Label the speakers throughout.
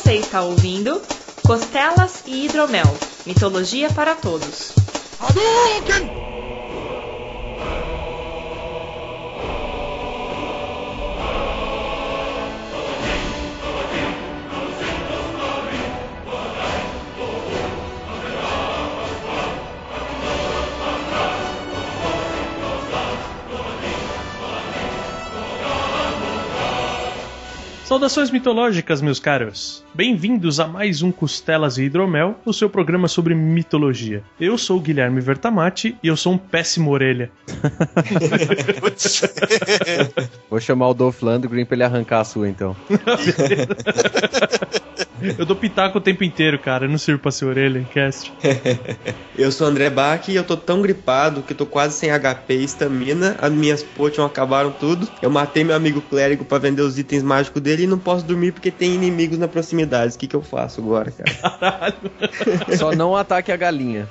Speaker 1: Você está ouvindo Costelas e Hidromel, mitologia para todos.
Speaker 2: Hadouken!
Speaker 3: Saudações mitológicas, meus caros! Bem-vindos a mais um Costelas e Hidromel, o seu programa sobre mitologia. Eu sou o Guilherme Vertamati e eu sou um péssimo orelha.
Speaker 4: Vou chamar o Dolph Lundgren pra ele arrancar a sua, então.
Speaker 3: Eu dou pitaco o tempo inteiro, cara. Eu não sirvo pra ser orelha em cast.
Speaker 5: Eu sou o André Bach e eu tô tão gripado que eu tô quase sem HP e estamina. As minhas potions acabaram tudo. Eu matei meu amigo clérigo pra vender os itens mágicos dele e não posso dormir porque tem inimigos na proximidade. O que eu faço agora, cara?
Speaker 3: Caralho.
Speaker 4: Só não ataque a galinha.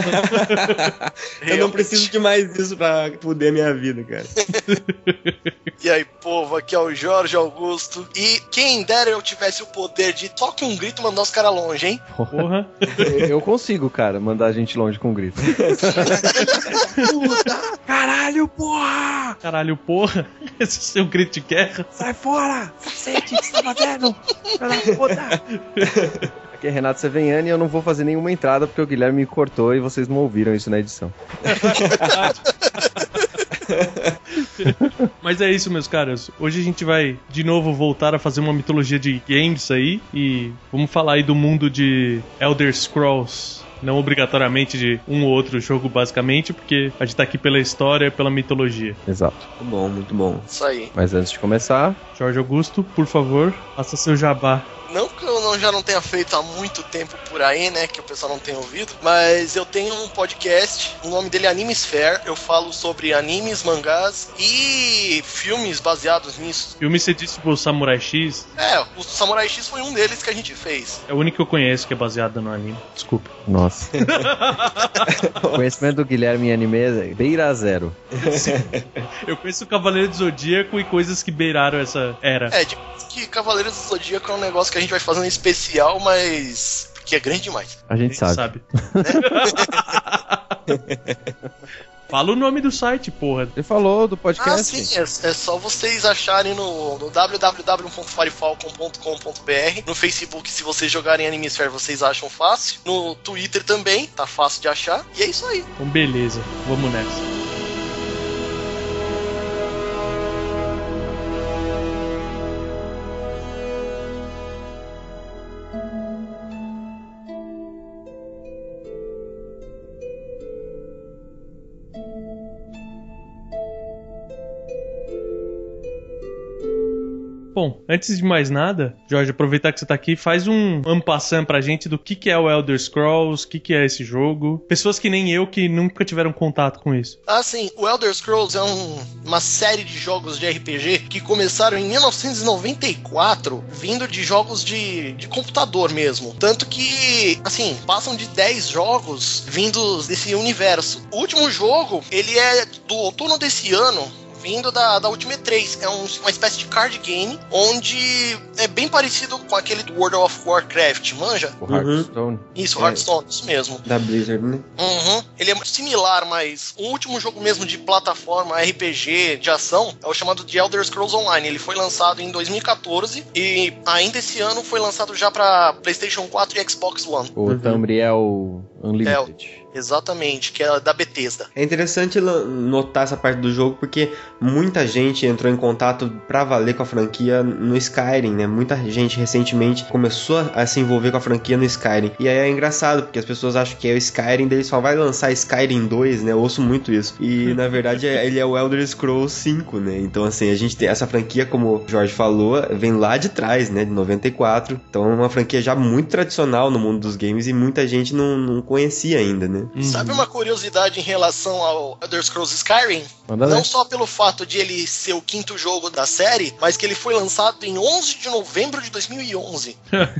Speaker 5: Eu não preciso de mais isso pra foder minha vida, cara.
Speaker 2: E aí, povo, aqui é o Jorge Augusto. E quem dera eu tivesse o poder de toque um grito e mandar os caras longe, hein?
Speaker 3: Porra.
Speaker 4: Eu consigo, cara, mandar a gente longe com um grito.
Speaker 2: Caralho, porra!
Speaker 3: Caralho, porra. Esse é o seu grito de guerra.
Speaker 2: Sai fora! Cacete, o que você tá fazendo? Puta!
Speaker 4: Aqui é Renato Seveniani e eu não vou fazer nenhuma entrada porque o Guilherme me cortou e vocês não ouviram isso na edição.
Speaker 3: Mas é isso, meus caras. Hoje a gente vai de novo voltar a fazer uma mitologia de games aí. E vamos falar aí do mundo de Elder Scrolls. Não obrigatoriamente de um ou outro jogo, basicamente, porque a gente tá aqui pela história e pela mitologia.
Speaker 4: Exato.
Speaker 5: Muito bom, muito bom.
Speaker 2: Isso aí.
Speaker 4: Mas antes de começar...
Speaker 3: Jorge Augusto, por favor, faça seu jabá.
Speaker 2: Não que eu já não tenha feito há muito tempo por aí, né, que o pessoal não tenha ouvido, mas eu tenho um podcast, o nome dele é Animesphere, eu falo sobre animes, mangás e filmes baseados nisso.
Speaker 3: Filme você disse tipo o Samurai X?
Speaker 2: É, o Samurai X foi um deles que a gente fez.
Speaker 3: É o único que eu conheço que é baseado no anime, desculpa.
Speaker 4: Nossa. O conhecimento do Guilherme em anime é beira zero.
Speaker 3: Eu conheço o Cavaleiro do Zodíaco e coisas que beiraram essa era.
Speaker 2: É, tipo que Cavaleiros do Zodíaco é um negócio que a gente vai fazendo especial, mas que é grande demais.
Speaker 4: A gente sabe.
Speaker 3: Fala o nome do site, porra.
Speaker 4: Ele falou do podcast.
Speaker 2: Ah, sim, é só vocês acharem no www.firefalcon.com.br. No Facebook, se vocês jogarem Animesphere, vocês acham fácil. No Twitter também, tá fácil de achar. E é isso aí.
Speaker 3: Então beleza, vamos nessa. Bom, antes de mais nada, Jorge, aproveitar que você tá aqui, faz um ampassant pra gente do que é o Elder Scrolls, o que é esse jogo. Pessoas que nem eu que nunca tiveram contato com isso.
Speaker 2: Ah, sim, o Elder Scrolls é uma série de jogos de RPG que começaram em 1994, vindo de jogos de computador mesmo. Tanto que, assim, passam de 10 jogos vindos desse universo. O último jogo, ele é do outono desse ano, vindo da Ultimate 3. É uma espécie de card game, onde é bem parecido com aquele do World of Warcraft, manja?
Speaker 4: O Hearthstone.
Speaker 2: Isso, Hearthstone, isso mesmo.
Speaker 5: Da Blizzard, né?
Speaker 2: Uhum. Ele é similar, mas o último jogo mesmo de plataforma, RPG, de ação, é o chamado de Elder Scrolls Online. Ele foi lançado em 2014 e ainda esse ano foi lançado já pra PlayStation 4 e Xbox One.
Speaker 4: O Tamriel Unlimited.
Speaker 2: Exatamente, que é da Bethesda.
Speaker 5: É interessante notar essa parte do jogo porque muita gente entrou em contato pra valer com a franquia no Skyrim, né? Muita gente recentemente começou a se envolver com a franquia no Skyrim. E aí é engraçado, porque as pessoas acham que é o Skyrim, daí só vai lançar Skyrim 2, né? Eu ouço muito isso. E na verdade ele é o Elder Scrolls 5, né? Então assim, a gente tem essa franquia, como o Jorge falou, vem lá de trás, né? De 94. Então é uma franquia já muito tradicional no mundo dos games e muita gente não conhecia ainda, né?
Speaker 2: Sabe uma curiosidade em relação ao Elder Scrolls Skyrim? Não só pelo fato de ele ser o quinto jogo da série, mas que ele foi lançado em 11 de novembro de 2011.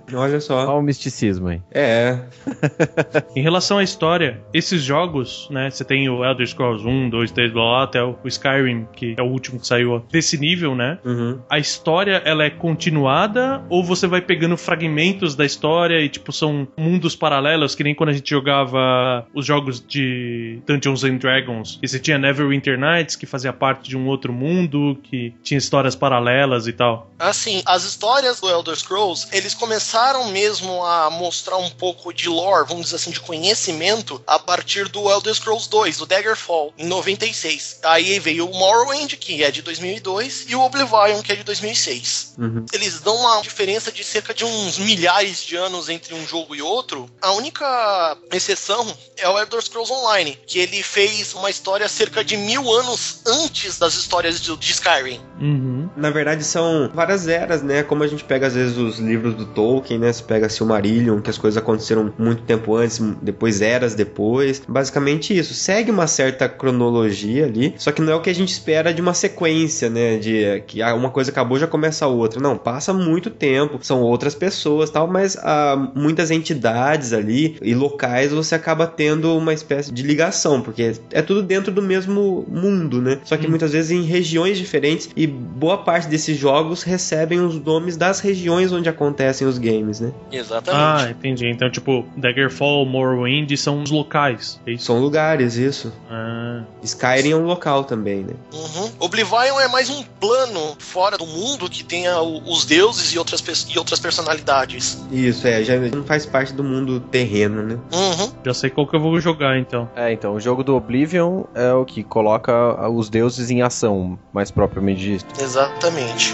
Speaker 5: Olha só.
Speaker 4: Olha o misticismo aí.
Speaker 5: É.
Speaker 3: Em relação à história, esses jogos, né? Você tem o Elder Scrolls 1, 2, 3, blá, blá, até o Skyrim, que é o último que saiu desse nível, né?
Speaker 5: Uhum.
Speaker 3: A história, ela é continuada ou você vai pegando fragmentos da história e, tipo, são mundos paralelos, que nem quando a gente jogava os jogos de Dungeons and Dragons, e você tinha Neverwinter Nights, que fazia parte de um outro mundo, que tinha histórias paralelas e tal.
Speaker 2: Assim, as histórias do Elder Scrolls, eles começaram mesmo a mostrar um pouco de lore, vamos dizer assim, de conhecimento, a partir do Elder Scrolls 2, do Daggerfall, em 96. Aí veio o Morrowind, que é de 2002, e o Oblivion, que é de 2006.
Speaker 5: Uhum.
Speaker 2: Eles dão uma diferença de cerca de uns milhares de anos entre um jogo e outro. A única exceção é o Elder Scrolls Online, que ele fez uma história cerca de 1000 anos antes das histórias de Skyrim.
Speaker 3: Uhum.
Speaker 5: Na verdade, são várias eras, né? Como a gente pega, às vezes, os livros do Tolkien, né? Você pega Silmarillion, que as coisas aconteceram muito tempo antes, depois eras depois. Basicamente isso. Segue uma certa cronologia ali, só que não é o que a gente espera de uma sequência, né? De que uma coisa acabou, já começa a outra. Não, passa muito tempo, são outras pessoas, tal, mas muitas entidades ali e locais você acaba tendo uma espécie de ligação, porque é tudo dentro do mesmo mundo, né? Só que muitas vezes em regiões diferentes, e boa parte desses jogos recebem os nomes das regiões onde acontecem os games, né?
Speaker 2: Exatamente.
Speaker 3: Ah, entendi. Então, tipo, Daggerfall, Morrowind são os locais, é isso?
Speaker 5: São lugares, isso.
Speaker 3: Ah.
Speaker 5: Skyrim é um local também, né?
Speaker 2: Uhum. Oblivion é mais um plano fora do mundo que tenha os deuses e outras personalidades.
Speaker 5: Isso, já não faz parte do mundo terreno, né?
Speaker 2: Uhum.
Speaker 3: Já sei qual que eu vou jogar, então.
Speaker 4: Então, o jogo do Oblivion é o que coloca os deuses em ação, mais propriamente dito.
Speaker 2: Exatamente.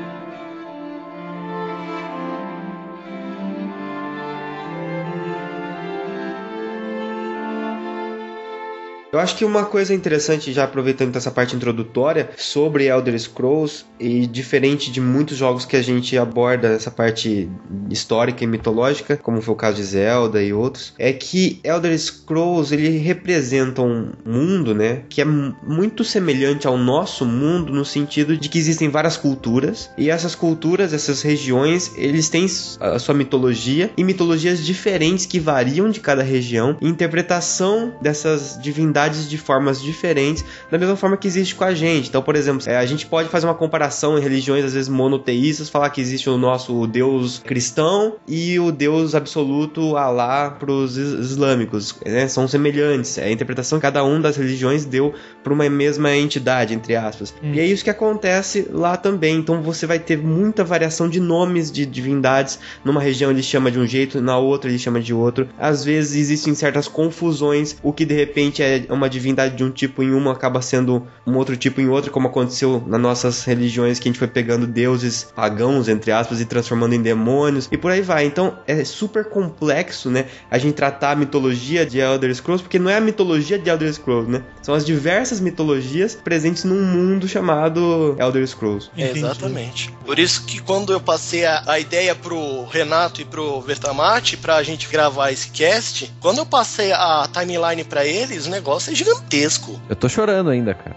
Speaker 5: Eu acho que uma coisa interessante, já aproveitando essa parte introdutória, sobre Elder Scrolls, e diferente de muitos jogos que a gente aborda essa parte histórica e mitológica, como foi o caso de Zelda e outros, é que Elder Scrolls, ele representa um mundo, né, que é muito semelhante ao nosso mundo, no sentido de que existem várias culturas, e essas culturas, essas regiões, eles têm a sua mitologia, e mitologias diferentes que variam de cada região, e interpretação dessas divindades de formas diferentes, da mesma forma que existe com a gente. Então, por exemplo, a gente pode fazer uma comparação em religiões às vezes monoteístas, falar que existe o nosso Deus cristão e o Deus absoluto Alá para os islâmicos, né? São semelhantes. A interpretação que cada das religiões deu para uma mesma entidade, entre aspas. E é isso que acontece lá também. Então você vai ter muita variação de nomes de divindades. Numa região ele chama de um jeito, na outra ele chama de outro. Às vezes existem certas confusões, o que de repente é uma divindade de um tipo em uma acaba sendo um outro tipo em outra, como aconteceu nas nossas religiões, que a gente foi pegando deuses pagãos, entre aspas, e transformando em demônios, e por aí vai. Então é super complexo, né, a gente tratar a mitologia de Elder Scrolls, porque não é a mitologia de Elder Scrolls, né, são as diversas mitologias presentes num mundo chamado Elder Scrolls.
Speaker 2: Exatamente. Por isso que quando eu passei a ideia pro Renato e pro Vertamati pra gente gravar esse cast, quando eu passei a timeline pra eles, o negócio é gigantesco.
Speaker 4: Eu tô chorando ainda, cara.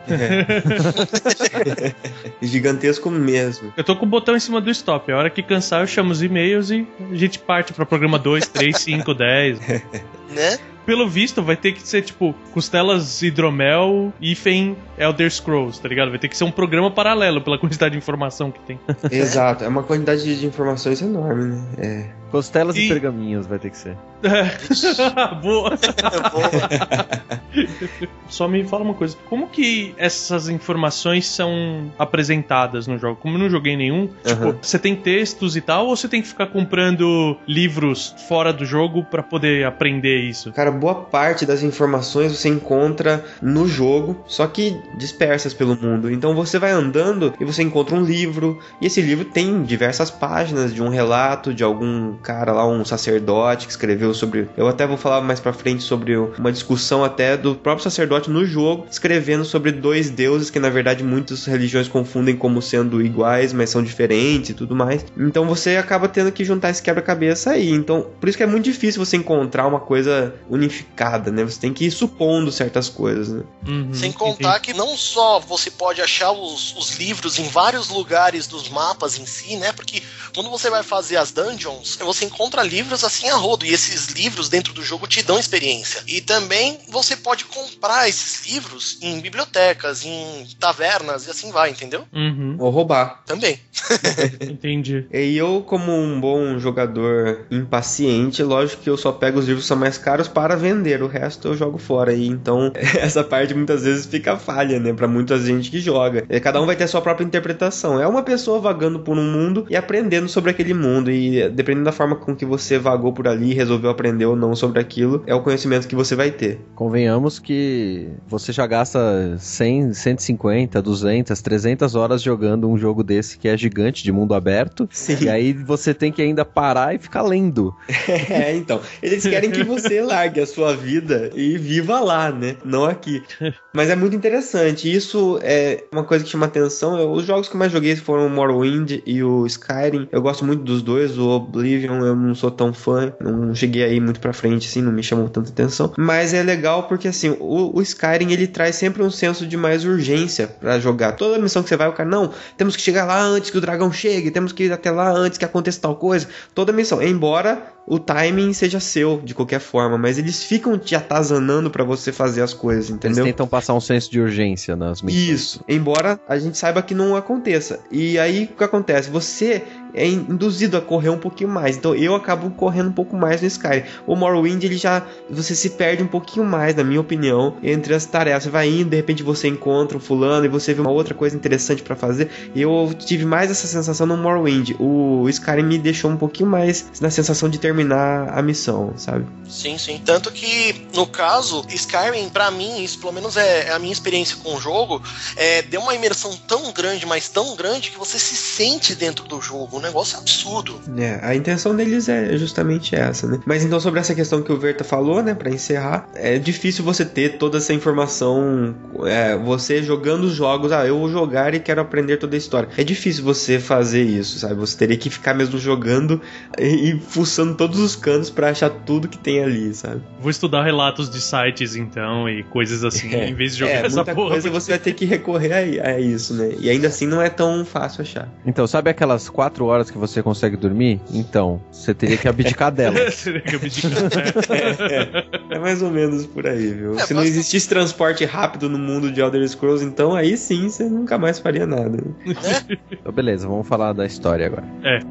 Speaker 5: Gigantesco mesmo.
Speaker 3: Eu tô com o botão em cima do stop. A hora que cansar, eu chamo os e-mails e a gente parte pra programa 2, 3, 5, 10.
Speaker 2: Né?
Speaker 3: Pelo visto, vai ter que ser, tipo, Costelas Hidromel hífen Elder Scrolls, tá ligado? Vai ter que ser um programa paralelo pela quantidade de informação que tem.
Speaker 5: Exato, é uma quantidade de informações enorme, né?
Speaker 4: Costelas e pergaminhos vai ter que ser.
Speaker 3: Boa. Só me fala uma coisa. Como que essas informações são apresentadas no jogo? Como eu não joguei nenhum, tipo, você tem textos e tal, ou você tem que ficar comprando livros fora do jogo pra poder aprender isso?
Speaker 5: Cara, boa parte das informações você encontra no jogo, só que dispersas pelo mundo. Então você vai andando e você encontra um livro, e esse livro tem diversas páginas de um relato de algum cara lá, um sacerdote que escreveu sobre... Eu até vou falar mais pra frente sobre uma discussão até do próprio sacerdote no jogo, escrevendo sobre dois deuses que na verdade muitas religiões confundem como sendo iguais, mas são diferentes e tudo mais. Então você acaba tendo que juntar esse quebra-cabeça aí. Então, por isso que é muito difícil você encontrar uma coisa unificada, né? Você tem que ir supondo certas coisas, né?
Speaker 2: Sem contar que não só você pode achar os livros em vários lugares dos mapas em si, né? Porque quando você vai fazer as dungeons, você encontra livros assim a rodo, e esses livros dentro do jogo te dão experiência. E também você pode comprar esses livros em bibliotecas, em tavernas e assim vai, entendeu?
Speaker 5: Ou roubar.
Speaker 2: Também.
Speaker 3: Entendi.
Speaker 5: E eu, como um bom jogador impaciente, lógico que eu só pego os livros que são mais caros para vender, o resto eu jogo fora. E então, essa parte muitas vezes fica falha, né? Pra muita gente que joga. Cada um vai ter a sua própria interpretação. É uma pessoa vagando por um mundo e aprendendo sobre aquele mundo. E dependendo da forma com que você vagou por ali, resolveu aprender ou não sobre aquilo, é o conhecimento que você vai ter.
Speaker 4: Convenhamos que você já gasta 100, 150, 200, 300 horas jogando um jogo desse que é gigante, de mundo aberto.
Speaker 5: Sim.
Speaker 4: E aí você tem que ainda parar e ficar lendo.
Speaker 5: Então. Eles querem que você largue a sua vida e viva lá, né? Não aqui. Mas é muito interessante. Isso é uma coisa que chama atenção. Os jogos que eu mais joguei foram o Morrowind e o Skyrim. Eu gosto muito dos dois. O Oblivion eu não sou tão fã. Não cheguei aí muito pra frente, assim. Não me chamou tanta atenção. Mas é legal porque, assim, o Skyrim, ele traz sempre um senso de mais urgência pra jogar. Toda missão que você vai, o cara, não, temos que chegar lá antes que o dragão chegue. Temos que ir até lá antes que aconteça tal coisa. Toda missão. Embora o timing seja seu, de qualquer forma, mas eles ficam te atazanando pra você fazer as coisas, entendeu?
Speaker 4: Eles tentam passar um senso de urgência nas missões.
Speaker 5: Isso, embora a gente saiba que não aconteça. E aí, o que acontece? Você é induzido a correr um pouquinho mais. Então, eu acabo correndo um pouco mais no Skyrim. O Morrowind, você se perde um pouquinho mais, na minha opinião, entre as tarefas. Você vai indo, de repente você encontra um fulano e você vê uma outra coisa interessante pra fazer. Eu tive mais essa sensação no Morrowind. O Skyrim me deixou um pouquinho mais na sensação de terminar a missão, sabe?
Speaker 2: Sim, sim. Tanto que, no caso, Skyrim, pra mim, isso pelo menos é a minha experiência com o jogo, deu uma imersão tão grande, mas tão grande, que você se sente dentro do jogo. Um negócio absurdo.
Speaker 5: A intenção deles é justamente essa, né? Mas então, sobre essa questão que o Verta falou, né, pra encerrar, é difícil você ter toda essa informação, você jogando os jogos, eu vou jogar e quero aprender toda a história. É difícil você fazer isso, sabe? Você teria que ficar mesmo jogando e fuçando todos os cantos pra achar tudo que tem ali, sabe?
Speaker 3: Vou estudar relatos de sites, então, e coisas assim, em vez de jogar essa
Speaker 5: muita
Speaker 3: porra.
Speaker 5: Coisa você vai ter que recorrer a isso, né? E ainda assim não é tão fácil achar.
Speaker 4: Então, sabe aquelas 4 horas que você consegue dormir? Então, você teria que abdicar delas.
Speaker 3: Teria que abdicar.
Speaker 5: É mais ou menos por aí, viu? Se não existisse transporte rápido no mundo de Elder Scrolls, então aí sim você nunca mais faria nada.
Speaker 4: Então, beleza, vamos falar da história agora.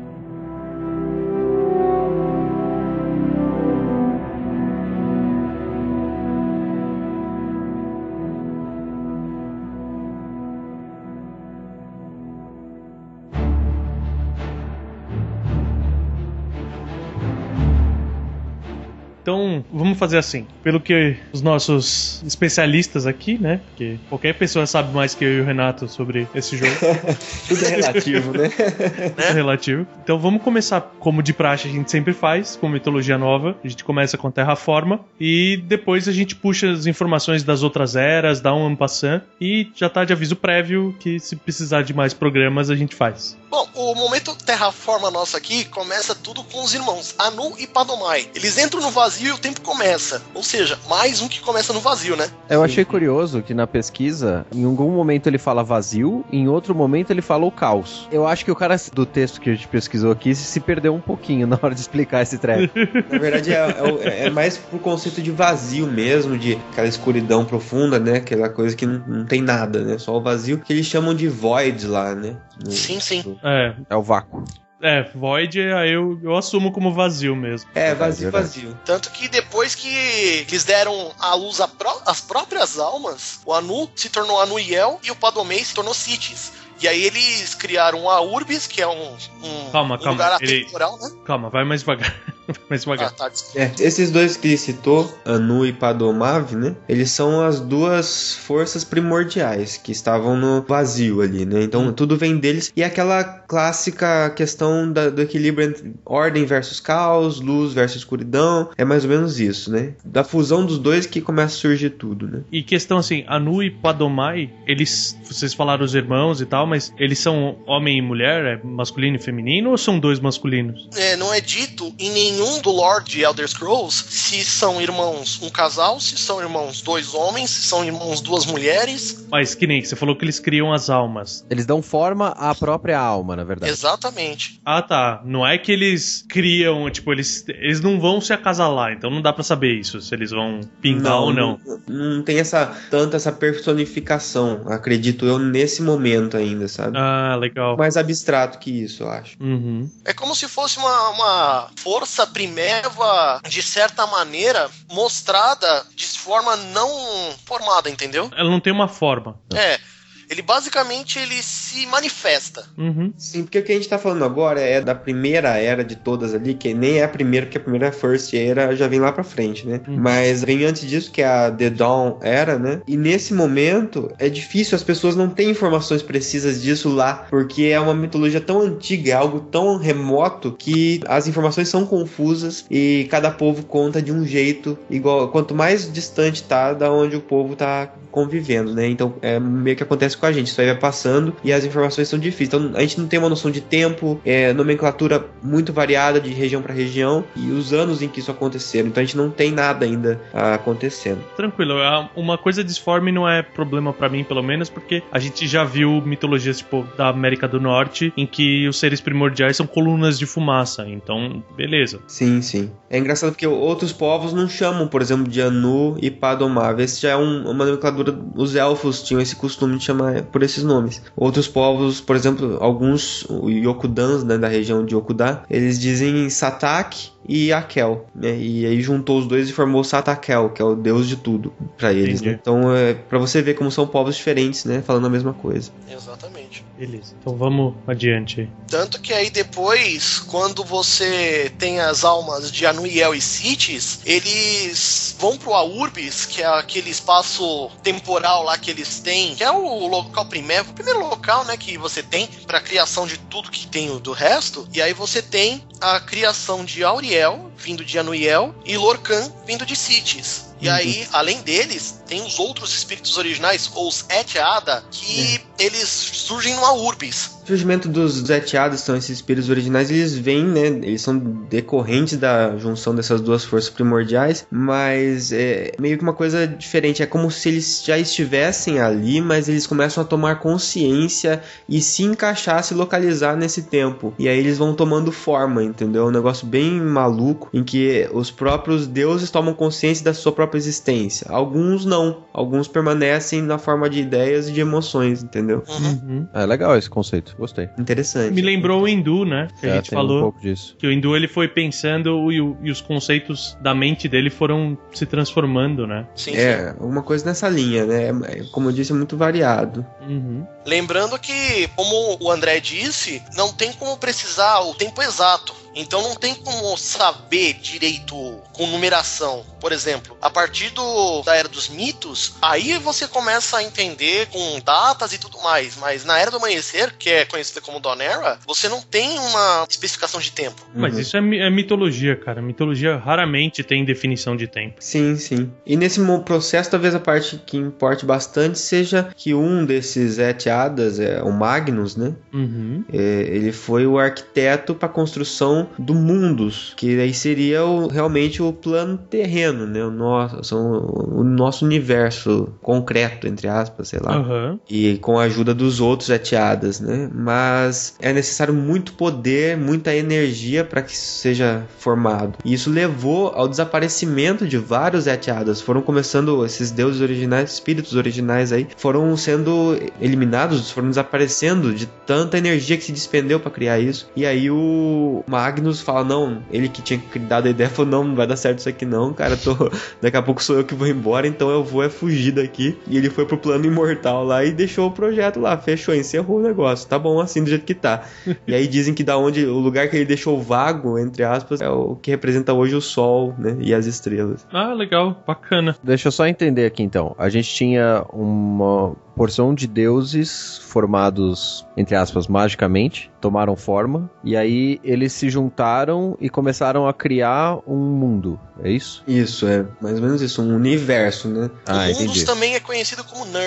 Speaker 3: Então, vamos fazer assim. Pelo que os nossos especialistas aqui, né? Porque qualquer pessoa sabe mais que eu e o Renato sobre esse jogo.
Speaker 5: Tudo é relativo, né?
Speaker 3: Tudo é relativo. Então, vamos começar como de praxe a gente sempre faz, com mitologia nova. A gente começa com Terraforma e depois a gente puxa as informações das outras eras, dá um en passant e já tá de aviso prévio que se precisar de mais programas a gente faz.
Speaker 2: Bom, o momento Terraforma nosso aqui começa tudo com os irmãos Anu e Padomai. Eles entram no vazio e o tempo começa. Ou seja, mais um que começa no vazio, né?
Speaker 4: Eu achei curioso que na pesquisa, em algum momento ele fala vazio, em outro momento ele fala o caos. Eu acho que o cara do texto que a gente pesquisou aqui se perdeu um pouquinho na hora de explicar esse treco.
Speaker 5: Na verdade é mais pro conceito de vazio mesmo, de aquela escuridão profunda, né? Aquela coisa que não tem nada, né? Só o vazio, que eles chamam de void lá, né?
Speaker 2: Sim.
Speaker 4: É o vácuo.
Speaker 3: Void eu assumo como vazio mesmo.
Speaker 5: Vazio.
Speaker 2: Tanto que depois que eles deram à luz as próprias almas, o Anu se tornou Anuiel e o Padomei se tornou Citis. E aí eles criaram a Urbis, que é um lugar atemporal, né?
Speaker 3: Calma, vai mais devagar.
Speaker 5: Esses dois que ele citou, Anu e Padomav, né? Eles são as duas forças primordiais que estavam no vazio ali, né? Então tudo vem deles. E aquela clássica questão do equilíbrio entre ordem versus caos, luz versus escuridão. É mais ou menos isso, né? Da fusão dos dois que começa a surgir tudo, né?
Speaker 3: E questão assim, Anu e Padomai, vocês falaram os irmãos e tal, mas eles são homem e mulher, masculino e feminino, ou são dois masculinos?
Speaker 2: Não é dito em nenhum do lore de Elder Scrolls se são irmãos um casal, se são irmãos 2 homens, se são irmãos 2 mulheres.
Speaker 3: Mas que nem você falou que eles criam as almas.
Speaker 4: Eles dão forma à própria alma, na verdade.
Speaker 2: Exatamente.
Speaker 3: Ah, tá. Não é que eles criam, tipo, eles não vão se acasalar, então não dá pra saber isso, se eles vão pintar ou não.
Speaker 5: Não tem tanta essa personificação, acredito eu, nesse momento ainda, sabe?
Speaker 3: Ah, legal.
Speaker 5: Mais abstrato que isso, eu acho.
Speaker 3: Uhum.
Speaker 2: É como se fosse uma força primeva, de certa maneira, mostrada de forma não formada, entendeu?
Speaker 3: Ela não tem uma forma.
Speaker 2: Ele basicamente se manifesta.
Speaker 3: Uhum.
Speaker 5: Sim, porque o que a gente tá falando agora é da primeira era de todas ali, que nem é a primeira, porque a primeira First Era já vem lá pra frente, né? Mas vem antes disso, que é a The Dawn Era, né? E nesse momento é difícil, as pessoas não têm informações precisas disso lá, porque é uma mitologia tão antiga, é algo tão remoto, que as informações são confusas e cada povo conta de um jeito igual, quanto mais distante tá da onde o povo tá convivendo, né? Então é meio que acontece com a gente, isso aí vai passando e as informações são difíceis, então a gente não tem uma noção de tempo, nomenclatura muito variada de região para região e os anos em que isso aconteceram, então a gente não tem nada ainda acontecendo.
Speaker 3: Tranquilo, uma coisa disforme não é problema pra mim, pelo menos, porque a gente já viu mitologias tipo da América do Norte em que os seres primordiais são colunas de fumaça, então beleza.
Speaker 5: Sim, sim. É engraçado porque outros povos não chamam, por exemplo, de Anu e Padomava, esse já é uma nomenclatura, os elfos tinham esse costume de chamar por esses nomes. Outros povos, por exemplo, alguns Yokudans, né, da região de Yokudá, eles dizem Satak e Akel, né? E aí juntou os dois e formou Satakel, que é o deus de tudo pra eles, né? Então pra você ver como são povos diferentes, né, falando a mesma coisa.
Speaker 2: Exatamente.
Speaker 3: Beleza, então vamos adiante aí.
Speaker 2: Tanto que aí depois, quando você tem as almas de Anuiel e Sítis, eles vão pro Aurbis, que é aquele espaço temporal lá que eles têm, que é o local primeiro, o primeiro local, né, que você tem pra criação de tudo que tem do resto. E aí você tem a criação de Auriel, vindo de Anuiel, e Lorcan, vindo de Sítis. E aí, além deles, tem os outros espíritos originais, ou os Etiada, que eles surgem no Aurbis.
Speaker 5: O surgimento dos Etiadas, são esses espíritos originais, eles vêm, né, eles são decorrentes da junção dessas duas forças primordiais, mas é meio que uma coisa diferente, é como se eles já estivessem ali, mas eles começam a tomar consciência e se encaixar, se localizar nesse tempo, e aí eles vão tomando forma, entendeu? É um negócio bem maluco, em que os próprios deuses tomam consciência da sua própria existência. Alguns não, alguns permanecem na forma de ideias e de emoções, entendeu?
Speaker 4: É legal esse conceito, gostei.
Speaker 5: Interessante.
Speaker 3: Me lembrou o hindu, né? Que a gente falou
Speaker 4: um pouco disso.
Speaker 3: Que o hindu ele foi pensando e os conceitos da mente dele foram se transformando, né?
Speaker 2: Sim,
Speaker 5: uma coisa nessa linha, né? Como eu disse, é muito variado.
Speaker 2: Lembrando que, como o André disse, não tem como precisar o tempo exato. Então não tem como saber direito com numeração. Por exemplo, a partir da Era dos Mitos, aí você começa a entender com datas e tudo mais. Mas na Era do Amanhecer, que é conhecida como Dawn Era, você não tem uma especificação de tempo.
Speaker 3: Mas isso é mitologia, cara. Mitologia raramente tem definição de tempo.
Speaker 5: Sim, sim. E nesse processo, talvez a parte que importe bastante seja que um desses Etiadas, o Magnus, né? Ele foi o arquiteto para a construção do Mundus, que aí seria realmente o plano terreno, né? O nosso universo concreto, entre aspas, sei lá. E com a ajuda dos outros Etiadas, né? Mas é necessário muito poder, muita energia para que isso seja formado. E isso levou ao desaparecimento de vários Etiadas. Foram começando esses deuses originais, espíritos originais aí, foram sendo eliminados, foram desaparecendo de tanta energia que se despendeu para criar isso. E aí o Magnus fala, não, ele que tinha dado a ideia, falou, não vai dar certo isso aqui não, cara, daqui a pouco sou eu que vou embora, então eu vou fugir daqui. E ele foi pro plano imortal lá e deixou o projeto lá, fechou, encerrou o negócio, tá bom assim do jeito que tá. E aí dizem que o lugar que ele deixou vago, entre aspas, é o que representa hoje o Sol, né, e as estrelas.
Speaker 3: Ah, legal, bacana.
Speaker 4: Deixa eu só entender aqui então, a gente tinha uma porção de deuses formados, entre aspas, magicamente, tomaram forma, e aí eles se juntaram e começaram a criar um mundo, é isso?
Speaker 5: Isso, é mais ou menos isso, um universo, né?
Speaker 2: O Mundus também é conhecido como Nirn,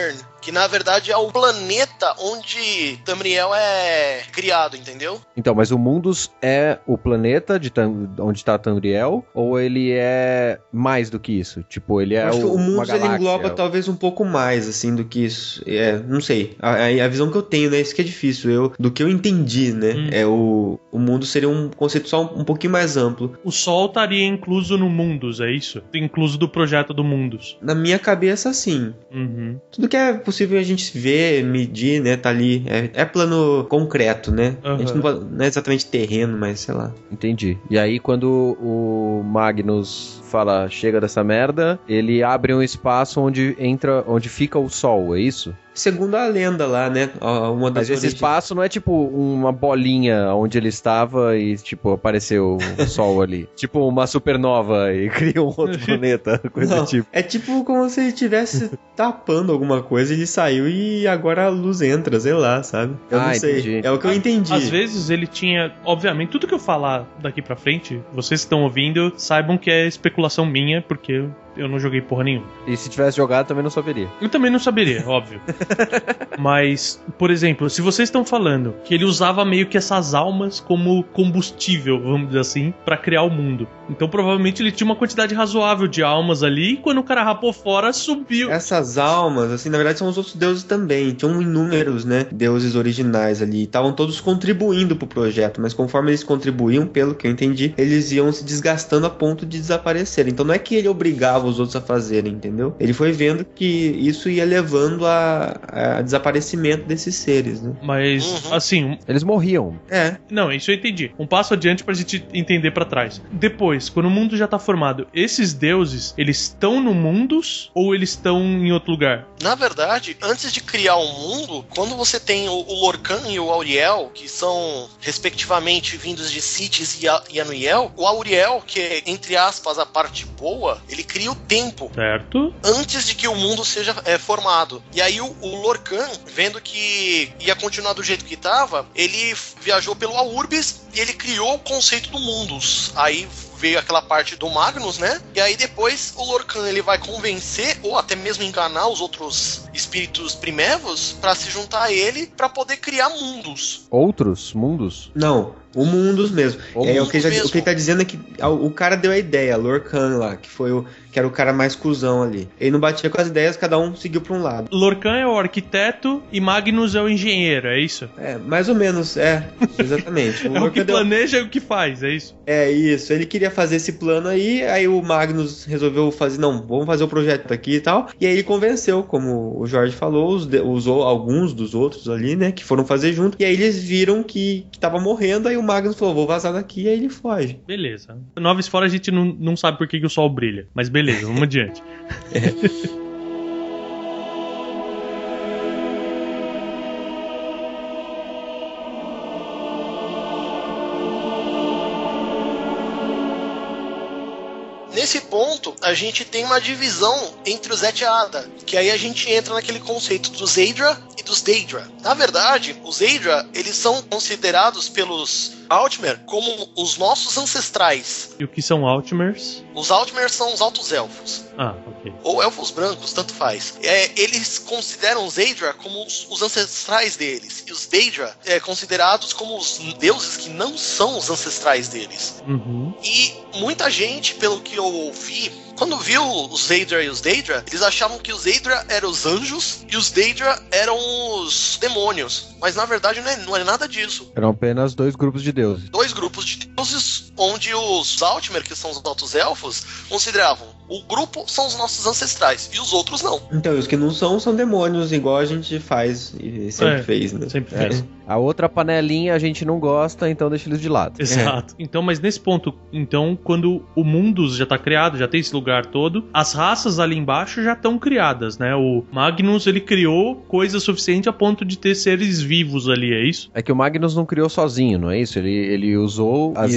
Speaker 2: que na verdade é o planeta onde Tamriel é criado, entendeu?
Speaker 4: Então, mas o Mundus é o planeta onde tá Tamriel, ou ele é mais do que isso? Tipo, ele é
Speaker 5: Eu acho que o
Speaker 4: uma
Speaker 5: Mundus ele
Speaker 4: galáxia?
Speaker 5: engloba talvez um pouco mais, assim, do que isso. Não sei. A visão que eu tenho, né? Isso que é difícil. Do que eu entendi, né? O mundo seria um conceito só um pouquinho mais amplo.
Speaker 3: O Sol estaria incluso no Mundus, é isso? Incluso do projeto do Mundus.
Speaker 5: Na minha cabeça, sim.
Speaker 3: Uhum.
Speaker 5: Tudo que é possível a gente ver, medir, né? Tá ali. É plano concreto, né? A gente não é exatamente terreno, mas sei lá.
Speaker 4: Entendi. E aí, quando o Magnus fala, chega dessa merda, ele abre um espaço onde fica o Sol, é isso?
Speaker 5: Segundo a lenda lá, né?
Speaker 4: Mas esse espaço não é tipo uma bolinha onde ele estava e, tipo, apareceu o Sol ali. Tipo uma supernova e cria um outro planeta, coisa do tipo.
Speaker 5: É tipo como se ele estivesse tapando alguma coisa, ele saiu e agora a luz entra, sei lá, sabe? Eu não sei.
Speaker 4: Entendi.
Speaker 5: É o que eu entendi.
Speaker 3: Às vezes ele tinha... Obviamente, tudo que eu falar daqui pra frente, vocês que estão ouvindo, saibam que é especulação minha, porque eu não joguei porra nenhuma.
Speaker 4: E se tivesse jogado, também não saberia.
Speaker 3: Eu também não saberia, óbvio. Mas, por exemplo, se vocês estão falando que ele usava meio que essas almas como combustível, vamos dizer assim, pra criar o mundo. Então provavelmente ele tinha uma quantidade razoável de almas ali e quando o cara rapou fora, subiu.
Speaker 5: Essas almas, assim, na verdade são os outros deuses também. Tinham inúmeros, né, deuses originais ali. Estavam todos contribuindo pro projeto, mas conforme eles contribuíam, pelo que eu entendi, eles iam se desgastando a ponto de desaparecer. Então não é que ele obrigava os outros a fazerem, entendeu? Ele foi vendo que isso ia levando a desaparecimento desses seres, né?
Speaker 3: Mas, assim...
Speaker 4: Eles morriam.
Speaker 3: Não, isso eu entendi. Um passo adiante pra gente entender pra trás. Depois, quando o mundo já tá formado, esses deuses, eles estão no Mundus ou eles estão em outro lugar?
Speaker 2: Na verdade, antes de criar um mundo, quando você tem o Lorkhan e o Auriel, que são respectivamente vindos de Sítis e Anuiel, o Auriel, que é, entre aspas, a parte boa, ele cria o tempo.
Speaker 3: Certo.
Speaker 2: Antes de que o mundo seja formado. E aí o Lorkhan, vendo que ia continuar do jeito que estava, ele viajou pelo Aurbis e ele criou o conceito do Mundus. Aí veio aquela parte do Magnus, né? E aí depois o Lorkhan ele vai convencer ou até mesmo enganar os outros espíritos primevos para se juntar a ele para poder criar mundos.
Speaker 4: Outros mundos?
Speaker 5: Não, o Mundus mesmo.
Speaker 4: O
Speaker 5: o que ele tá dizendo é que o cara deu a ideia, Lorkhan lá, que era o cara mais cuzão ali. Ele não batia com as ideias, cada um seguiu pra um lado.
Speaker 3: Lorkhan é o arquiteto e Magnus é o engenheiro, é isso?
Speaker 5: Mais ou menos, exatamente.
Speaker 3: É o que planeja e o que faz, é isso?
Speaker 5: É isso, ele queria fazer esse plano aí o Magnus resolveu fazer, não, vamos fazer o projeto aqui e tal, e aí ele convenceu, como o Jorge falou, usou alguns dos outros ali, né, que foram fazer junto, e aí eles viram que tava morrendo, aí o Magnus falou, vou vazar daqui, e aí ele foge.
Speaker 3: Beleza. Noves fora a gente não sabe por que o sol brilha, mas beleza, vamos adiante.
Speaker 2: Nesse ponto, a gente tem uma divisão entre os Etiada, que aí a gente entra naquele conceito dos Aedra e dos Daedra. Na verdade, os Aedra, eles são considerados pelos Altmer como os nossos ancestrais.
Speaker 3: E o que são Altmers?
Speaker 2: Os Altmer são os altos elfos.
Speaker 3: Ah, ok.
Speaker 2: Ou elfos brancos, tanto faz. Eles consideram os Aedra como os ancestrais deles. E os Daedra considerados como os deuses que não são os ancestrais deles.
Speaker 3: Uhum.
Speaker 2: E muita gente, pelo que eu ouvi, quando viu os Aedra e os Daedra, eles achavam que os Aedra eram os anjos e os Daedra eram os demônios. Mas na verdade não é nada disso.
Speaker 4: Eram apenas dois grupos de deuses.
Speaker 2: Dois grupos de deuses, onde os Altmer, que são os altos elfos, consideravam o grupo são os nossos ancestrais e os outros não.
Speaker 5: Então, e os que não são demônios, igual a gente faz e sempre fez, né?
Speaker 3: Sempre fez.
Speaker 4: A outra panelinha a gente não gosta, então deixa eles de lado.
Speaker 3: Exato. Então, mas nesse ponto, então, quando o Mundus já tá criado, já tem esse lugar todo, as raças ali embaixo já estão criadas, né? O Magnus, ele criou coisa suficiente a ponto de ter seres vivos ali, é isso?
Speaker 4: É que o Magnus não criou sozinho, não é isso? Ele usou as ideias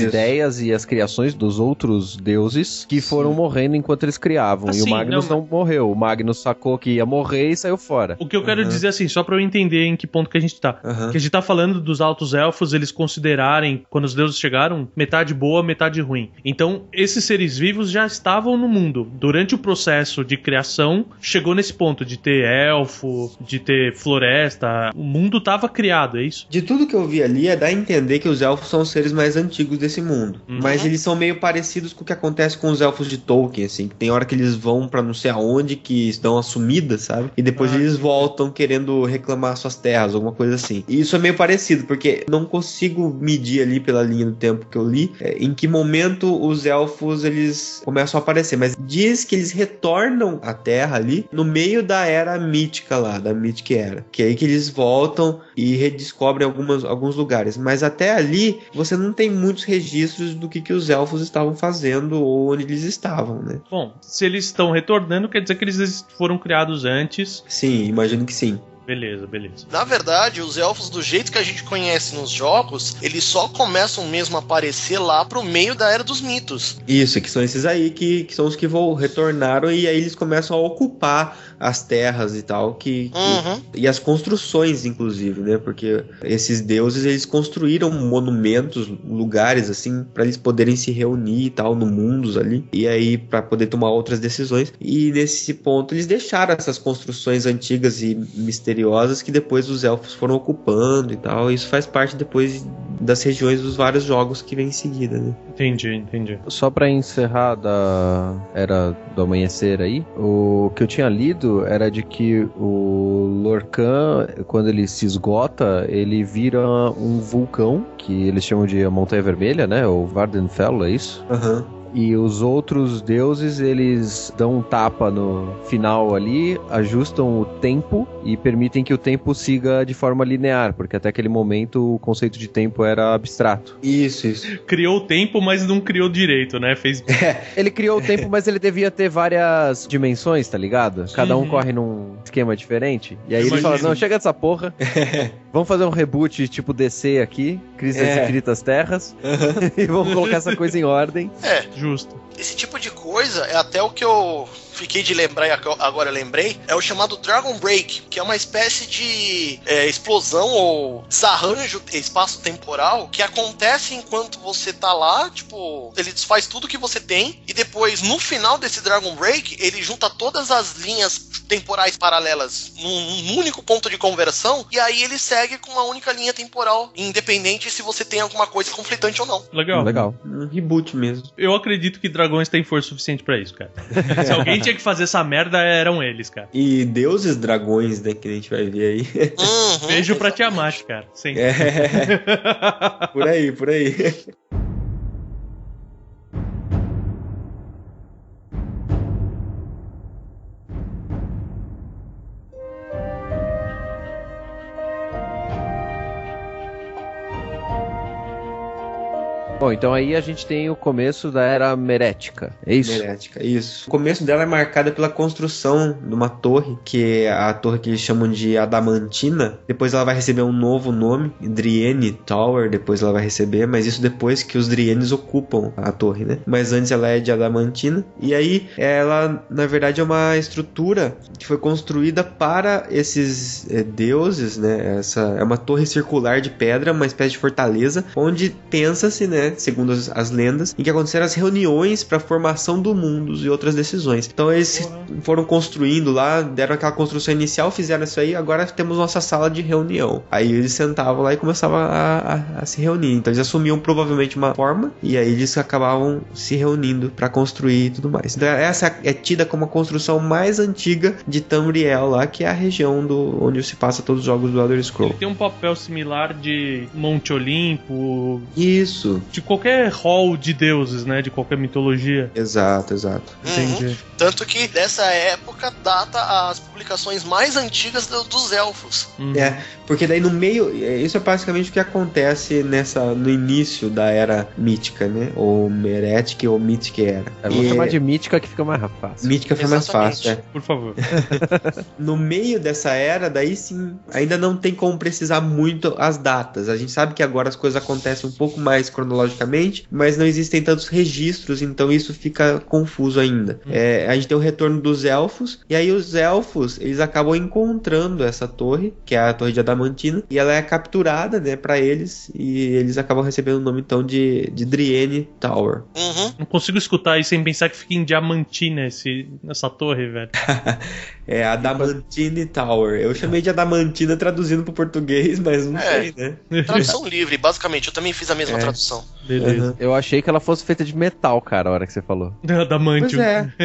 Speaker 4: ideias e as criações dos outros deuses que foram morrendo enquanto eles criavam.
Speaker 3: Assim,
Speaker 4: e o Magnus não morreu. O Magnus sacou que ia morrer e saiu fora.
Speaker 3: O que eu quero dizer assim, só pra eu entender em que ponto que a gente tá. Que a gente tá falando dos altos elfos, eles considerarem, quando os deuses chegaram, metade boa, metade ruim. Então, esses seres vivos já estavam no mundo. Durante o processo de criação, chegou nesse ponto de ter elfo, de ter floresta. O mundo tava criado, é isso?
Speaker 5: De tudo que eu vi ali, dá a entender que os elfos são os seres mais antigos desse mundo. Mas eles são meio parecidos com o que acontece com os elfos de Tolkien, assim. Que tem hora que eles vão pra não sei aonde, que dão uma sumida, sabe? E depois eles voltam querendo reclamar suas terras, alguma coisa assim. E isso é meio parecido, porque não consigo medir ali pela linha do tempo que eu li, em que momento os elfos, eles começam a aparecer. Mas diz que eles retornam à Terra ali, no meio da Era Mítica lá, da Mythic Era. Que é aí que eles voltam e redescobrem alguns lugares. Mas até ali, você não tem muitos registros do que os elfos estavam fazendo ou onde eles estavam, né?
Speaker 3: Bom, se eles estão retornando, quer dizer que eles foram criados antes.
Speaker 5: Sim, imagino que sim.
Speaker 3: Beleza, beleza.
Speaker 2: Na verdade, os elfos, do jeito que a gente conhece nos jogos, eles só começam mesmo a aparecer lá pro meio da Era dos Mitos.
Speaker 5: Isso, que são esses aí que são os que retornaram e aí eles começam a ocupar as terras e tal, e as construções, inclusive, né? Porque esses deuses, eles construíram monumentos, lugares, assim, pra eles poderem se reunir e tal, no mundos ali, e aí pra poder tomar outras decisões. E nesse ponto, eles deixaram essas construções antigas e misteriosas que depois os elfos foram ocupando e tal, e isso faz parte depois das regiões dos vários jogos que vem em seguida, né?
Speaker 3: Entendi.
Speaker 4: Só pra encerrar da Era do Amanhecer aí, o que eu tinha lido era de que o Lorkhan, quando ele se esgota, ele vira um vulcão, que eles chamam de a Montanha Vermelha, né? O Vardenfell, é isso? E os outros deuses, eles dão um tapa no final ali, ajustam o tempo e permitem que o tempo siga de forma linear, porque até aquele momento o conceito de tempo era abstrato.
Speaker 5: Isso.
Speaker 3: Criou o tempo, mas não criou direito, né?
Speaker 4: Ele criou o tempo, mas ele devia ter várias dimensões, tá ligado? Cada um corre num esquema diferente. E aí ele fala, não, chega dessa porra. Vamos fazer um reboot tipo DC aqui, Crise das Infinitas Terras, e vamos colocar essa coisa em ordem.
Speaker 3: Justo.
Speaker 2: Esse tipo de coisa é até o que eu fiquei de lembrar e agora eu lembrei, é o chamado Dragon Break, que é uma espécie de explosão ou desarranjo espaço-temporal que acontece enquanto você tá lá, tipo, ele desfaz tudo que você tem e depois, no final desse Dragon Break, ele junta todas as linhas temporais paralelas num único ponto de conversão e aí ele segue com uma única linha temporal, independente se você tem alguma coisa conflitante ou não.
Speaker 3: Legal.
Speaker 5: Um reboot mesmo.
Speaker 3: Eu acredito que dragões têm força suficiente pra isso, cara. Se alguém tinha que fazer essa merda, eram eles, cara.
Speaker 5: E deuses dragões, né, que a gente vai ver aí.
Speaker 3: Beijo pra Tiamat, cara. Sim.
Speaker 5: Por aí.
Speaker 4: Bom, então aí a gente tem o começo da Era Merética, é isso?
Speaker 5: Merética, isso. O começo dela é marcado pela construção de uma torre, que é a torre que eles chamam de Adamantina. Depois ela vai receber um novo nome, Drienne Tower, depois ela vai receber, mas isso depois que os Driennes ocupam a torre, né? Mas antes ela é de Adamantina. E aí ela, na verdade, é uma estrutura que foi construída para esses deuses, né? Essa é uma torre circular de pedra, uma espécie de fortaleza, onde pensa-se, né, segundo as lendas, em que aconteceram as reuniões para a formação do mundo e outras decisões. Então eles foram construindo lá, deram aquela construção inicial, fizeram isso aí, agora temos nossa sala de reunião. Aí eles sentavam lá e começavam a se reunir. Então eles assumiam provavelmente uma forma e aí eles acabavam se reunindo para construir e tudo mais. Então essa é tida como a construção mais antiga de Tamriel lá, que é a região onde se passa todos os jogos do Elder Scrolls.
Speaker 3: Ele tem um papel similar de Monte Olimpo.
Speaker 5: Isso.
Speaker 3: De qualquer hall de deuses, né? De qualquer mitologia.
Speaker 5: Exato.
Speaker 3: Entendi.
Speaker 2: Tanto que dessa época data as publicações mais antigas dos elfos.
Speaker 5: Porque daí no meio, isso é basicamente o que acontece no início da Era Mítica, né? Ou Merética ou Mítica Era.
Speaker 4: Vou chamar de Mítica que fica mais fácil.
Speaker 5: Mítica fica mais fácil,
Speaker 3: Por favor.
Speaker 5: No meio dessa era, daí sim, ainda não tem como precisar muito as datas. A gente sabe que agora as coisas acontecem um pouco mais cronologicamente cronologicamente, mas não existem tantos registros, então isso fica confuso ainda. A gente tem o retorno dos elfos, e aí os elfos, eles acabam encontrando essa torre, que é a Torre de Adamantina, e ela é capturada, né, pra eles, e eles acabam recebendo o nome, então, de Driene Tower.
Speaker 3: Não consigo escutar isso sem pensar que fica em Diamantina essa torre, velho.
Speaker 5: É Adamantine Tower. Eu chamei de Adamantina traduzindo pro português, mas não sei, né?
Speaker 2: Tradução livre, basicamente. Eu também fiz a mesma tradução.
Speaker 3: Beleza.
Speaker 4: Eu achei que ela fosse feita de metal, cara, a hora que você falou.
Speaker 3: Adamantium.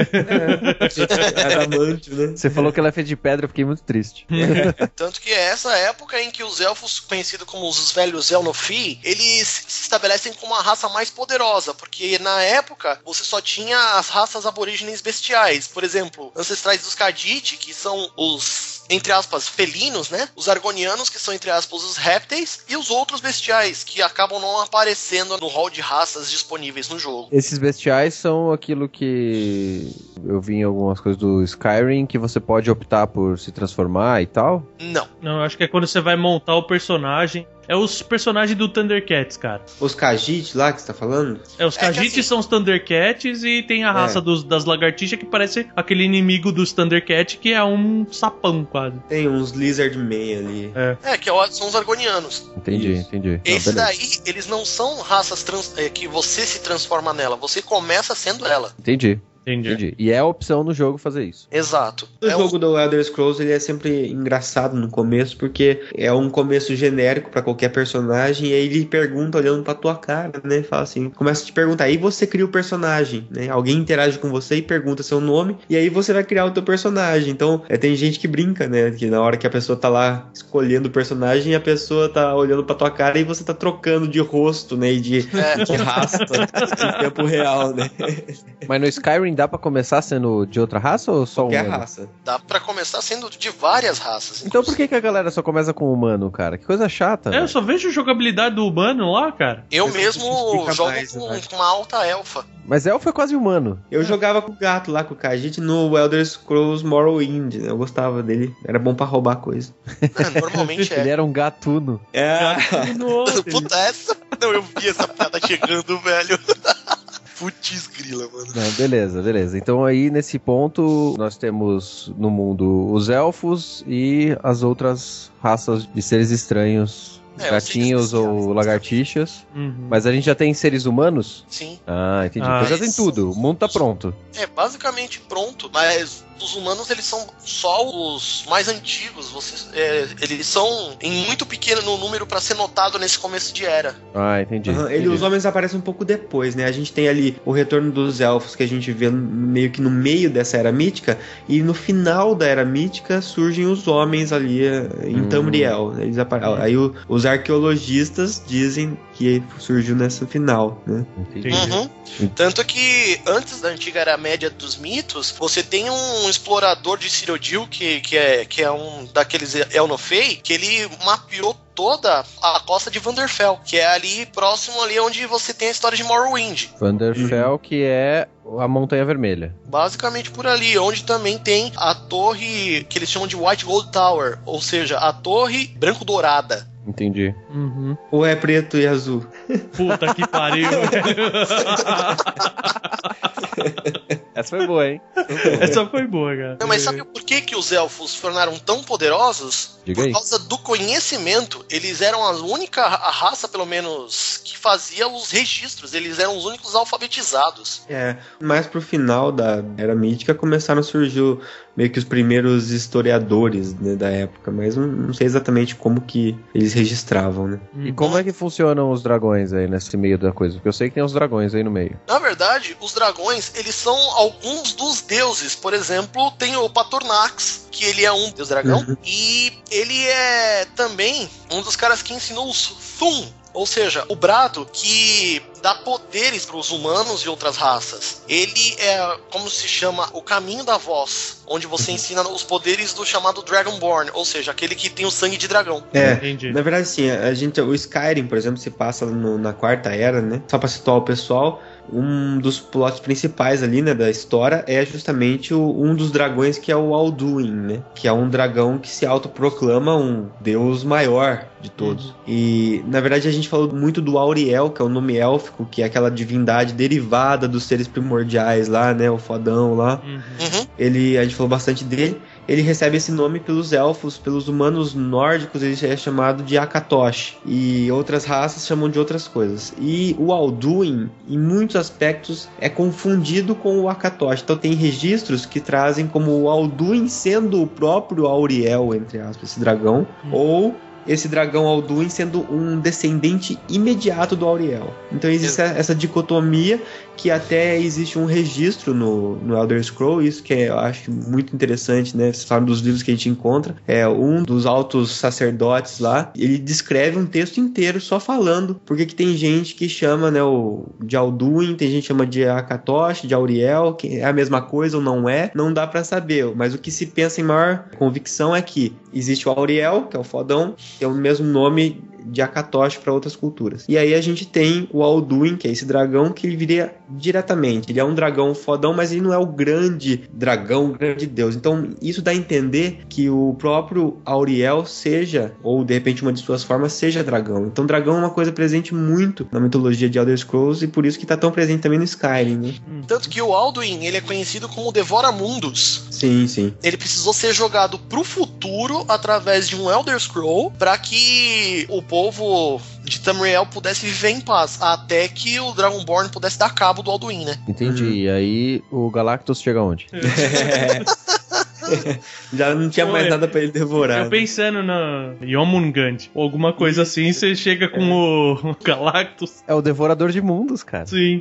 Speaker 5: Pois é Adamantio, né?
Speaker 4: Você falou que ela é feita de pedra, eu fiquei muito triste.
Speaker 2: Tanto que é essa época em que os elfos, conhecidos como os velhos Elnofi, eles se estabelecem como a raça mais poderosa, porque na época você só tinha as raças aborígenes bestiais. Por exemplo, ancestrais dos Khajiit, que são os, entre aspas, felinos, né? Os argonianos, que são, entre aspas, os répteis, e os outros bestiais, que acabam não aparecendo no hall de raças disponíveis no jogo.
Speaker 4: Esses bestiais são aquilo que eu vi em algumas coisas do Skyrim, que você pode optar por se transformar e tal?
Speaker 2: Não.
Speaker 3: Não, eu acho que é quando você vai montar o personagem. É os personagens do Thundercats, cara.
Speaker 5: Os Khajiit lá que você tá falando?
Speaker 3: Os Khajiit
Speaker 2: assim,
Speaker 3: são os Thundercats e tem a raça das lagartixas que parece aquele inimigo dos Thundercats que é um sapão, quase.
Speaker 5: Tem uns Lizardmen ali.
Speaker 2: Que são os argonianos.
Speaker 4: Entendi.
Speaker 2: Esses daí, eles não são raças que você se transforma nela, você começa sendo ela.
Speaker 4: Entendi. E é a opção no jogo fazer isso.
Speaker 2: Exato.
Speaker 5: O jogo do Elder Scrolls, ele é sempre engraçado no começo, porque é um começo genérico pra qualquer personagem, e aí ele pergunta olhando pra tua cara, né? Fala assim, começa a te perguntar, aí você cria o personagem, né? Alguém interage com você e pergunta seu nome, e aí você vai criar o teu personagem. Então, tem gente que brinca, né? Que na hora que a pessoa tá lá escolhendo o personagem, a pessoa tá olhando pra tua cara e você tá trocando de rosto, né? E de raça em tempo real, né?
Speaker 4: Mas no Skyrim dá pra começar sendo de outra raça ou só
Speaker 5: qualquer
Speaker 4: humano?
Speaker 5: raça.
Speaker 2: Dá pra começar sendo de várias raças.
Speaker 4: Então por que a galera só começa com humano, cara? Que coisa chata.
Speaker 3: Eu só vejo jogabilidade do humano lá, cara.
Speaker 2: Eu mesmo jogo com uma alta elfa.
Speaker 4: Mas elfo é quase humano.
Speaker 5: Eu jogava com o gato lá, com o Khajiit, no Elder Scrolls Morrowind, né? Eu gostava dele. Era bom pra roubar coisa.
Speaker 2: Normalmente
Speaker 4: Ele era um gatuno.
Speaker 2: Puta, não, eu vi essa piada chegando, velho. Putz grila, mano.
Speaker 4: Não, beleza. Então aí, nesse ponto, nós temos no mundo os elfos e as outras raças de seres estranhos. Gatinhos ou lagartixas. Mas a gente já tem seres humanos?
Speaker 2: Sim.
Speaker 4: Ah, entendi. Então já tem tudo. O mundo tá pronto.
Speaker 2: É basicamente pronto, mas os humanos, eles são só os mais antigos. Eles são em muito pequeno no número pra ser notado nesse começo de era.
Speaker 4: Ah, entendi.
Speaker 5: Os homens aparecem um pouco depois, né? A gente tem ali o retorno dos elfos, que a gente vê meio que no meio dessa era mítica, e no final da era mítica surgem os homens ali em Tamriel. Eles aí os arqueologistas dizem que surgiu nessa final, né?
Speaker 2: Tanto que antes da antiga Era Média dos mitos, você tem um explorador de Cyrodiil, que é um daqueles Elnofei, que ele mapeou toda a costa de Vanderfell, que é ali próximo ali onde você tem a história de Morrowind.
Speaker 4: Vanderfell, que é a Montanha Vermelha.
Speaker 2: Basicamente por ali, onde também tem a torre que eles chamam de White Gold Tower, ou seja, a torre branco-dourada.
Speaker 4: Entendi.
Speaker 5: Ou é preto e azul?
Speaker 3: Puta que pariu.
Speaker 4: Essa foi boa, hein?
Speaker 3: Essa foi boa, cara.
Speaker 2: Não, mas sabe por que os elfos se tornaram tão poderosos?
Speaker 4: Diga
Speaker 2: Por
Speaker 4: aí.
Speaker 2: causa do conhecimento. Eles eram a única raça, pelo menos, que fazia os registros. Eles eram os únicos alfabetizados.
Speaker 5: Mais pro final da Era Mítica começaram a surgir meio que os primeiros historiadores, né, da época, mas não sei exatamente como que eles registravam, né?
Speaker 4: E como é que funcionam os dragões aí nesse meio da coisa? Porque eu sei que tem os dragões aí no meio.
Speaker 2: Na verdade, os dragões, eles são alguns dos deuses. Por exemplo, tem o Patornax, que ele é um deus dragão, e ele é também um dos caras que ensinou os Thum, ou seja, o brado que dá poderes para os humanos e outras raças. Ele é, como se chama, o caminho da voz, onde você ensina os poderes do chamado Dragonborn, ou seja, aquele que tem o sangue de dragão.
Speaker 3: Entendi.
Speaker 5: Na verdade, sim, o Skyrim, por exemplo, se passa na Quarta Era, né? Só pra situar o pessoal, um dos plots principais ali, né, da história é justamente um dos dragões que é o Alduin, né? Que é um dragão que se autoproclama um deus maior de todos. E, na verdade, a gente falou muito do Auriel, que é o nome élfico, que é aquela divindade derivada dos seres primordiais lá, né? O fodão lá. A gente falou bastante dele. Ele recebe esse nome pelos elfos, pelos humanos nórdicos, ele é chamado de Akatosh. E outras raças chamam de outras coisas. E o Alduin, em muitos aspectos, é confundido com o Akatosh. Então tem registros que trazem como o Alduin sendo o próprio Auriel, entre aspas, esse dragão, ou esse dragão Alduin sendo um descendente imediato do Auriel. Então existe essa dicotomia, que até existe um registro no Elder Scrolls, isso que eu acho muito interessante, né? Vocês falam dos livros que a gente encontra. Um dos altos sacerdotes lá, ele descreve um texto inteiro só falando porque que tem gente que chama, né, de Alduin, tem gente que chama de Akatosh, de Auriel, que é a mesma coisa ou não é, não dá pra saber. Mas o que se pensa em maior convicção é que existe o Auriel, que é o fodão, que é o mesmo nome de Akatosh para outras culturas. E aí a gente tem o Alduin, que é esse dragão que ele viria diretamente. Ele é um dragão fodão, mas ele não é o grande dragão, o grande deus. Então isso dá a entender que o próprio Auriel seja, ou de repente uma de suas formas, seja dragão. Então dragão é uma coisa presente muito na mitologia de Elder Scrolls e por isso que está tão presente também no Skyrim, né?
Speaker 2: Tanto que o Alduin, ele é conhecido como Devora-Mundos.
Speaker 5: Sim, sim.
Speaker 2: Ele precisou ser jogado pro futuro através de um Elder Scroll para que o povo de Tamriel pudesse viver em paz, até que o Dragonborn pudesse dar cabo do Alduin, né?
Speaker 4: Entendi. E aí o Galactus chega onde?
Speaker 5: Já não tinha mais nada pra ele devorar.
Speaker 3: Eu pensando na Yomungand, ou alguma coisa assim, você chega com o Galactus.
Speaker 4: É o Devorador de Mundos, cara.
Speaker 3: Sim.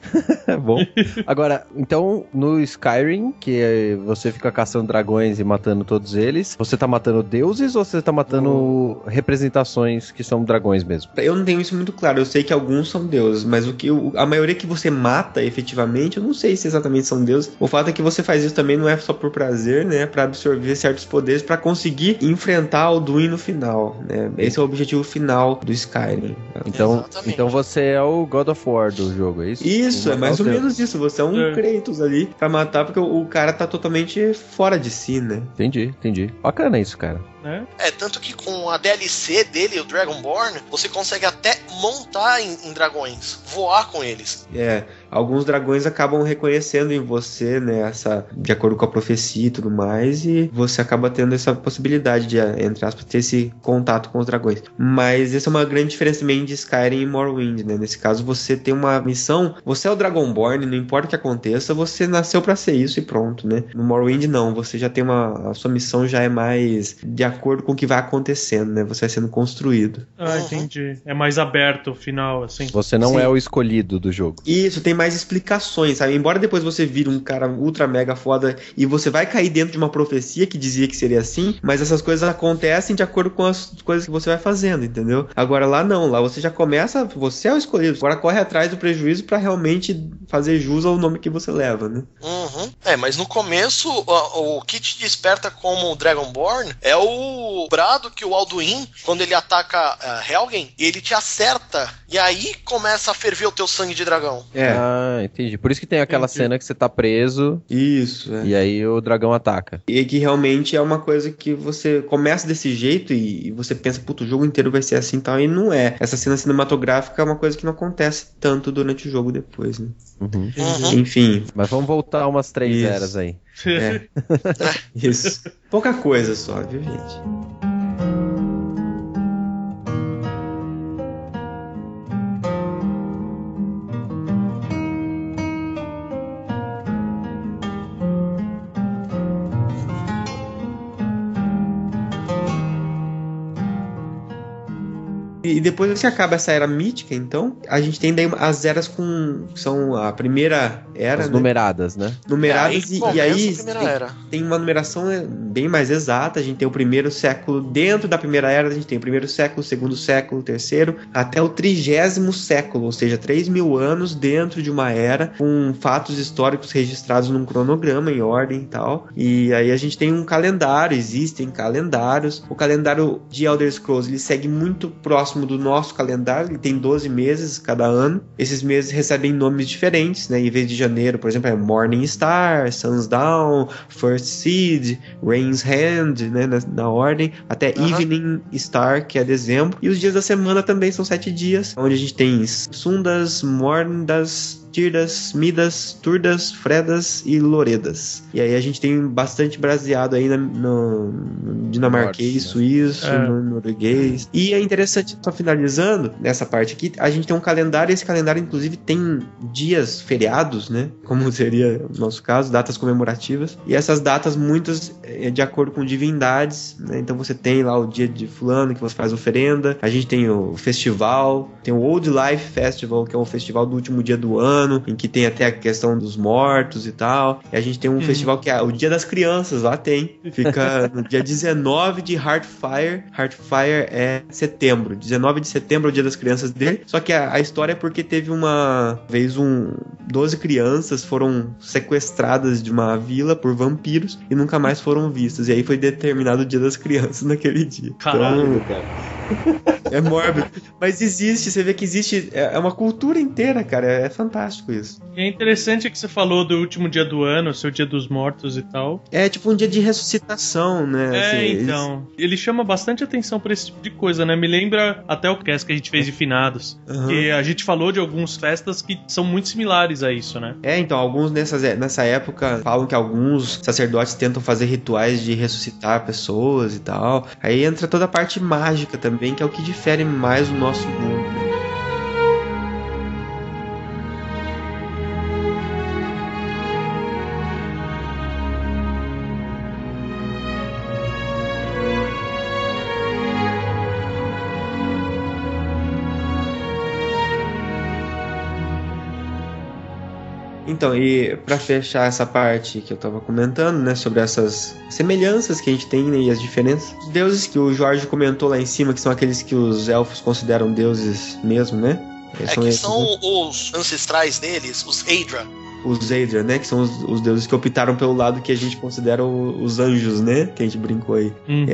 Speaker 4: É bom. Agora, então, no Skyrim, que você fica caçando dragões e matando todos eles, você tá matando deuses ou você tá matando representações que são dragões mesmo?
Speaker 5: Eu não tenho isso muito claro. Eu sei que alguns são deuses, mas a maioria que você mata efetivamente, eu não sei se exatamente são deuses. O fato é que você faz isso também não é só por prazer, né? Pra absorver certos poderes, pra conseguir enfrentar Alduin no final, né? Esse é o objetivo final do Skyrim.
Speaker 4: Então você é o God of War do jogo, é isso?
Speaker 5: Isso, é mais ou menos isso. Você é um Kratos ali pra matar, porque o cara tá totalmente fora de si, né?
Speaker 4: Entendi. Bacana isso, cara.
Speaker 2: Tanto que com a DLC dele, o Dragonborn, você consegue até montar em dragões, voar com eles.
Speaker 5: Alguns dragões acabam reconhecendo em você, né, de acordo com a profecia e tudo mais, e você acaba tendo essa possibilidade de, entre aspas, ter esse contato com os dragões. Mas essa é uma grande diferença também de Skyrim e Morrowind, né? Nesse caso, você tem uma missão, você é o Dragonborn, não importa o que aconteça, você nasceu pra ser isso e pronto, né? No Morrowind, não, você já tem a sua missão já é mais de acordo com o que vai acontecendo, né? Você vai sendo construído.
Speaker 3: Entendi. É mais aberto o final, assim.
Speaker 4: Você não é o escolhido do jogo.
Speaker 5: Isso, tem mais explicações, sabe? Embora depois você vire um cara ultra mega foda e você vai cair dentro de uma profecia que dizia que seria assim, mas essas coisas acontecem de acordo com as coisas que você vai fazendo, entendeu? Agora lá não, lá você já começa, você é o escolhido, agora corre atrás do prejuízo pra realmente fazer jus ao nome que você leva, né?
Speaker 2: Mas no começo, o que te desperta como Dragonborn é o brado que o Alduin, quando ele ataca Helgen, ele te acerta, e aí começa a ferver o teu sangue de dragão.
Speaker 4: Entendi. Por isso que tem aquela cena que você tá preso.
Speaker 5: Isso,
Speaker 4: E aí o dragão ataca.
Speaker 5: E que realmente é uma coisa que você começa desse jeito e você pensa, puto, o jogo inteiro vai ser assim e tal, e não é. Essa cena cinematográfica é uma coisa que não acontece tanto durante o jogo depois, né? Enfim.
Speaker 4: Mas vamos voltar umas 3 eras aí.
Speaker 5: Isso. Pouca coisa só, viu, gente? E depois que acaba essa era mítica, então, a gente tem daí as eras são a primeira era,
Speaker 4: as numeradas, né?
Speaker 5: Numeradas, e aí tem uma numeração bem mais exata. A gente tem o primeiro século, dentro da primeira era a gente tem o primeiro século, o segundo século, o terceiro, até o 30º século, ou seja, 3.000 anos dentro de uma era, com fatos históricos registrados num cronograma em ordem e tal. E aí a gente tem um calendário, existem calendários. O calendário de Elder Scrolls, ele segue muito próximo próximo do nosso calendário. Ele tem 12 meses cada ano. Esses meses recebem nomes diferentes, né? Em vez de janeiro, por exemplo, é Morning Star, Sundown, First Seed, Rain's Hand, né? Na ordem, até Evening Star, que é dezembro. E os dias da semana também são 7 dias, onde a gente tem Sundas, Morndas, Tirdas, Midas, Turdas, Fredas e Loredas. E aí a gente tem bastante baseado aí no dinamarquês, suíço, no norueguês. E é interessante, só finalizando nessa parte aqui, a gente tem um calendário, e esse calendário inclusive tem dias feriados, né? Como seria o nosso caso, datas comemorativas. E essas datas, muitas de acordo com divindades, né? Então você tem lá o dia de fulano, que você faz oferenda. A gente tem o festival, tem o Old Life Festival, que é um festival do último dia do ano, em que tem até a questão dos mortos e tal. E a gente tem um festival que é o Dia das Crianças, lá tem. Fica no dia 19 de Heartfire. Heartfire é setembro. 19 de setembro é o Dia das Crianças dele. Só que a história é porque teve uma vez 12 crianças foram sequestradas de uma vila por vampiros e nunca mais foram vistas. E aí foi determinado o Dia das Crianças naquele dia.
Speaker 3: Caralho,
Speaker 5: então, cara. É mórbido. Mas existe, você vê que existe. É uma cultura inteira, cara. É fantástico isso.
Speaker 3: E é interessante que você falou do último dia do ano, seu dia dos mortos e tal.
Speaker 5: É tipo um dia de ressuscitação, né?
Speaker 3: Assim, então. Ele chama bastante atenção pra esse tipo de coisa, né? Me lembra até o cast que a gente fez de finados. Que a gente falou de algumas festas que são muito similares a isso, né?
Speaker 5: Então, alguns nessa época falam que alguns sacerdotes tentam fazer rituais de ressuscitar pessoas e tal. Aí entra toda a parte mágica também, que é o que difere mais o nosso mundo. Então, e pra fechar essa parte que eu tava comentando, né, sobre essas semelhanças que a gente tem, né, e as diferenças, os deuses que o Jorge comentou lá em cima, que são aqueles que os elfos consideram deuses mesmo, né?
Speaker 2: São os ancestrais deles, os Aedra.
Speaker 5: Os Aedra, né? Que são os deuses que optaram pelo lado que a gente considera os anjos, né? Que a gente brincou aí.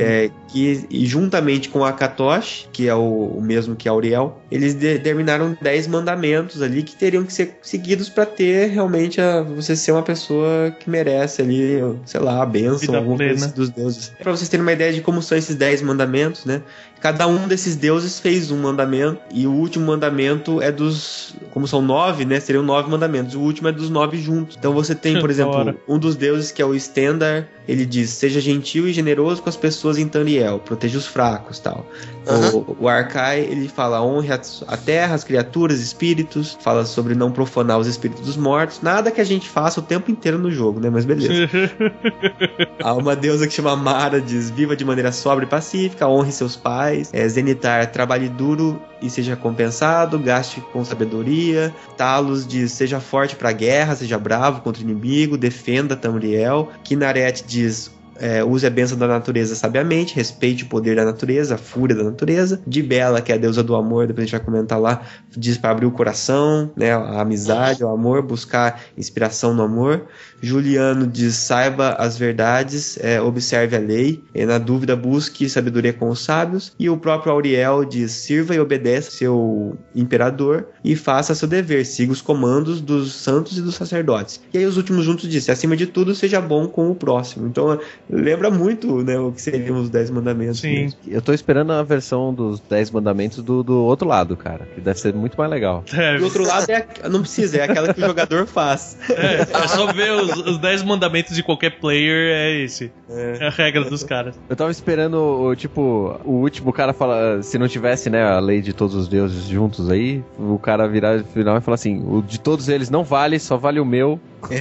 Speaker 5: E juntamente com a Akatosh, que é o mesmo que a Auriel, eles determinaram 10 mandamentos ali que teriam que ser seguidos pra ter realmente você ser uma pessoa que merece ali, sei lá, a bênção, alguma coisa dos deuses. Pra vocês terem uma ideia de como são esses 10 mandamentos, né? Cada um desses deuses fez um mandamento, e o último mandamento é como são 9, né? Seriam 9 mandamentos. O último é dos 9 juntos. Então você tem, por exemplo, um dos deuses que é o Stendar, ele diz: seja gentil e generoso com as pessoas em Tamriel, proteja os fracos, tal. O Arkai, ele fala: honre a terra, as criaturas, espíritos, fala sobre não profanar os espíritos dos mortos. Nada que a gente faça o tempo inteiro no jogo, né? Mas beleza. Há uma deusa que chama Mara, diz: viva de maneira sóbria e pacífica, honre seus pais. Zenitar, trabalhe duro e seja recompensado, gaste com sabedoria. Talos diz: seja forte pra guerra, seja bravo contra o inimigo, defenda Tamriel. Kinaret diz: use a bênção da natureza sabiamente, respeite o poder da natureza, a fúria da natureza. Dibela, que é a deusa do amor, depois a gente vai comentar lá, diz para abrir o coração, né, a amizade, o amor, buscar inspiração no amor. Juliano diz: saiba as verdades, observe a lei, na dúvida busque sabedoria com os sábios. E o próprio Auriel diz: sirva e obedeça seu imperador e faça seu dever, siga os comandos dos santos e dos sacerdotes. E aí os últimos juntos dizem: acima de tudo, seja bom com o próximo. Então lembra muito, né, o que seriam os 10 mandamentos.
Speaker 3: Sim.
Speaker 5: Mesmo.
Speaker 4: Eu tô esperando a versão dos 10 mandamentos do outro lado, cara, que deve ser muito mais legal.
Speaker 5: Do outro lado não precisa, é aquela que o jogador faz.
Speaker 3: É só ver os 10 mandamentos de qualquer player, é esse. É a regra dos caras.
Speaker 4: Eu tava esperando, o último cara falar, se não tivesse, né, a lei de todos os deuses juntos aí, o cara virar no final e falar assim: o de todos eles não vale, só vale o meu.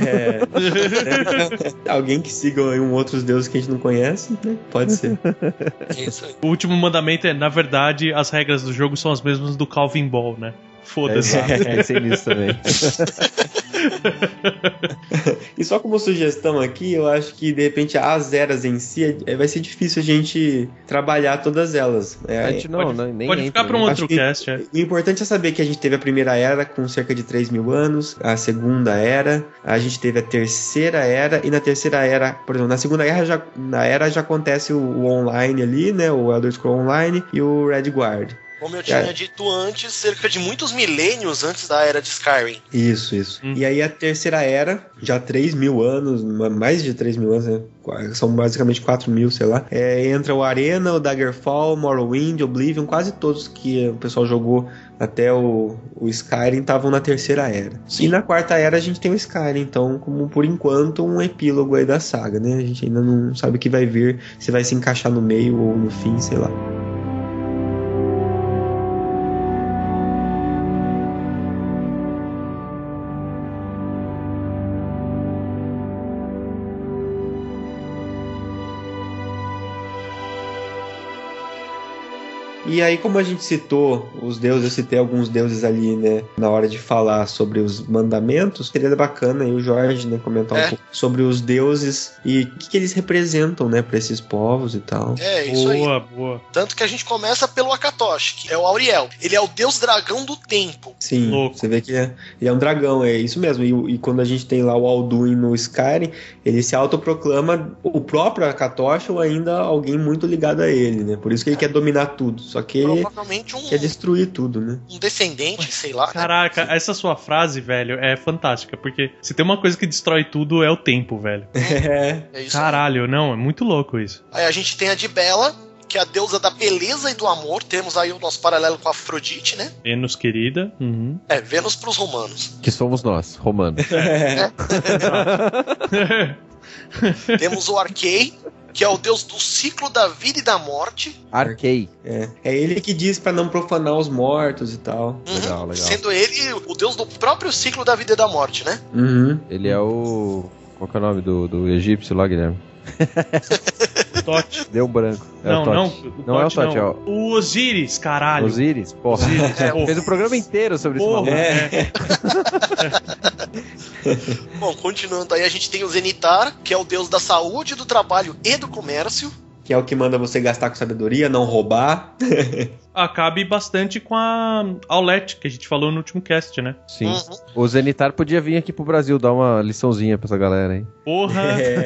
Speaker 5: Alguém que siga outros deuses que a gente não conhece, né? Pode ser.
Speaker 2: Isso aí.
Speaker 3: O último mandamento na verdade, as regras do jogo são as mesmas do Calvin Ball, né? Foda-se.
Speaker 4: Pensei nisso também.
Speaker 5: E só como sugestão aqui, eu acho que de repente as eras em si vai ser difícil a gente trabalhar todas elas.
Speaker 4: A gente nem
Speaker 3: pode ficar para um outro cast.
Speaker 5: O importante é saber que a gente teve a primeira era com cerca de 3 mil anos, a segunda era, a gente teve a terceira era, e na terceira era, por exemplo, na segunda era já acontece o online ali, né, o Elder Scrolls Online e o Redguard.
Speaker 2: Como eu tinha dito antes, cerca de muitos milênios antes da era de Skyrim.
Speaker 5: Isso. E aí a terceira era, já 3.000 anos, mais de 3.000 anos, né? São basicamente 4.000, sei lá. Entra o Arena, o Daggerfall, Morrowind, Oblivion, quase todos que o pessoal jogou até o Skyrim estavam na terceira era. Sim. E na quarta era a gente tem o Skyrim, então, como por enquanto, um epílogo aí da saga, né? A gente ainda não sabe o que vai vir, se vai se encaixar no meio ou no fim, sei lá. E aí, como a gente citou os deuses, eu citei alguns deuses ali, né, na hora de falar sobre os mandamentos, seria bacana aí o Jorge, né, comentar um pouco sobre os deuses e o que eles representam, né, pra esses povos e tal.
Speaker 2: Isso aí.
Speaker 3: Boa.
Speaker 2: Tanto que a gente começa pelo Akatosh, que é o Auriel. Ele é o deus dragão do tempo.
Speaker 5: Sim, louco. Você vê que ele é um dragão, é isso mesmo. E quando a gente tem lá o Alduin no Skyrim, ele se autoproclama o próprio Akatosh ou ainda alguém muito ligado a ele, né? Por isso que ele quer dominar tudo. Só que ele quer destruir tudo, né?
Speaker 2: Um descendente, sei lá.
Speaker 3: Caraca, né? Essa sua frase, velho, é fantástica. Porque se tem uma coisa que destrói tudo, é o tempo, velho.
Speaker 2: É isso.
Speaker 3: Caralho, não, é muito louco isso.
Speaker 2: Aí a gente tem a Dibella, que é a deusa da beleza e do amor. Temos aí o nosso paralelo com a Afrodite, né?
Speaker 3: Vênus querida. Uhum.
Speaker 2: Vênus pros romanos.
Speaker 4: Que somos nós, romanos.
Speaker 2: Temos o Arkay, que é o deus do ciclo da vida e da morte.
Speaker 4: Arkay.
Speaker 5: É ele que diz pra não profanar os mortos e tal.
Speaker 4: Legal.
Speaker 2: Sendo ele o deus do próprio ciclo da vida e da morte, né?
Speaker 5: Uhum.
Speaker 4: Ele é o... Qual que é o nome do egípcio lá, Guilherme?
Speaker 3: Tote.
Speaker 4: Deu branco.
Speaker 3: Não é o Tote,
Speaker 4: é
Speaker 3: o Osiris, caralho.
Speaker 4: Osiris, porra. Fez o programa inteiro sobre esse maluco.
Speaker 2: Bom, continuando aí, a gente tem o Zenitar, que é o deus da saúde, do trabalho e do comércio.
Speaker 5: Que é o que manda você gastar com sabedoria, não roubar.
Speaker 3: Cabe bastante com a Aulete, que a gente falou no último cast, né?
Speaker 4: Sim. Uhum. O Zenitar podia vir aqui pro Brasil dar uma liçãozinha pra essa galera aí.
Speaker 3: Porra!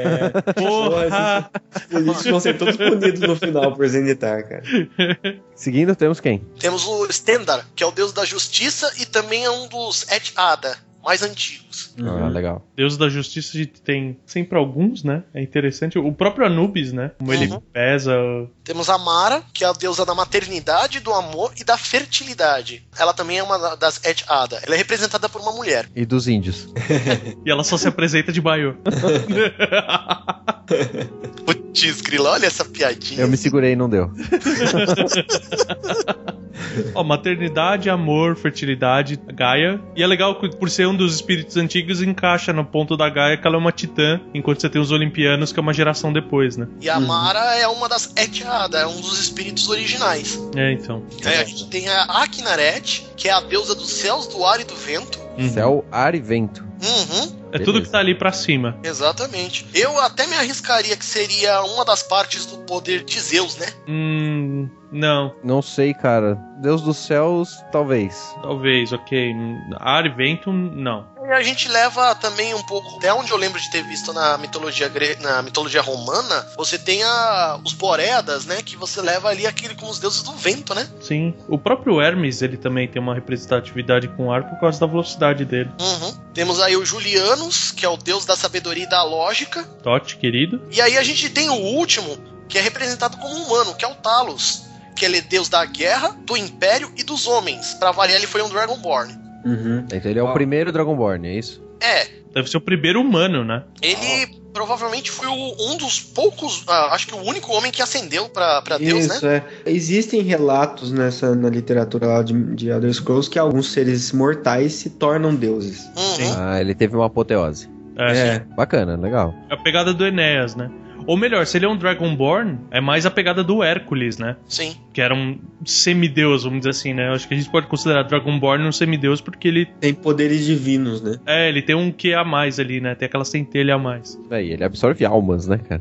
Speaker 5: Os políticos vão ser todos punidos no final por Zenitar, cara.
Speaker 4: Seguindo, temos quem?
Speaker 2: Temos o Stendar, que é o deus da justiça e também é um dos Et-Ada mais antigos.
Speaker 4: Legal.
Speaker 3: Deus da justiça a gente tem sempre alguns, né? É interessante. O próprio Anubis, né? Como ele pesa.
Speaker 2: Temos a Mara, que é a deusa da maternidade, do amor e da fertilidade. Ela também é uma das Et-Ada. Ela é representada por uma mulher.
Speaker 4: E dos índios.
Speaker 3: E ela só se apresenta de baiô.
Speaker 2: Putz, Grilo, olha essa piadinha.
Speaker 4: Eu me segurei e não deu.
Speaker 3: Maternidade, amor, fertilidade, Gaia. E é legal que, por ser um dos espíritos antigos, encaixa no ponto da Gaia que ela é uma titã, enquanto você tem os Olimpianos, que é uma geração depois, né?
Speaker 2: E a Mara é uma das Et-Ada, é um dos espíritos originais.
Speaker 3: Então.
Speaker 2: A gente tem a Akinaret, que é a deusa dos céus, do ar e do vento.
Speaker 4: Céu, ar e vento.
Speaker 3: É tudo que tá ali pra cima.
Speaker 2: Exatamente. Eu até me arriscaria que seria uma das partes do poder de Zeus, né?
Speaker 3: Não.
Speaker 4: Não sei, cara. Deus dos céus, talvez.
Speaker 3: Talvez, ok. Ar e vento, não.
Speaker 2: E a gente leva também um pouco, até onde eu lembro de ter visto na mitologia romana, você tem os Boredas, né? Que você leva ali aquele com os deuses do vento, né?
Speaker 3: Sim. O próprio Hermes, ele também tem uma representatividade com o ar por causa da velocidade dele.
Speaker 2: Temos aí o Julianos, que é o deus da sabedoria e da lógica.
Speaker 3: Tote, querido.
Speaker 2: E aí a gente tem o último, que é representado como humano, que é o Talos, que ele é deus da guerra, do império e dos homens. Pra variar, ele foi um Dragonborn.
Speaker 4: Então ele é o primeiro Dragonborn, é isso?
Speaker 3: Deve ser o primeiro humano, né?
Speaker 2: Ele provavelmente foi um dos poucos, acho que o único homem que ascendeu pra Deus,
Speaker 5: isso,
Speaker 2: né?
Speaker 5: Existem relatos na literatura lá de Elder Scrolls que alguns seres mortais se tornam deuses.
Speaker 4: Ele teve uma apoteose. Bacana, legal.
Speaker 3: É a pegada do Enéas, né? Ou melhor, se ele é um Dragonborn, é mais a pegada do Hércules, né?
Speaker 2: Sim.
Speaker 3: Que era um semideus, vamos dizer assim, né? Eu acho que a gente pode considerar Dragonborn um semideus porque ele...
Speaker 5: tem poderes divinos, né?
Speaker 3: Ele tem um quê a mais ali, né? Tem aquela centelha a mais.
Speaker 4: Ele absorve almas, né, cara?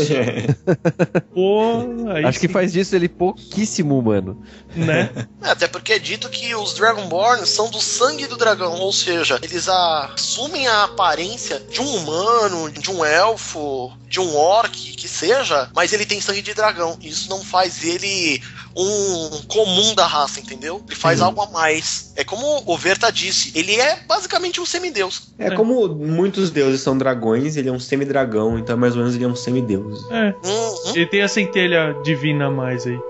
Speaker 4: Acho que faz disso ele pouquíssimo humano,
Speaker 3: né?
Speaker 2: Até porque é dito que os Dragonborn são do sangue do dragão, ou seja, eles assumem a aparência de um humano, de um elfo, de um orc, que seja, mas ele tem sangue de dragão. Isso não faz ele um comum da raça, entendeu? Ele faz algo a mais. É como o Verta disse, ele é basicamente um semideus.
Speaker 5: Como muitos deuses são dragões, ele é um semidragão, então mais ou menos ele é um semideus.
Speaker 3: Ele tem a centelha divina a mais aí.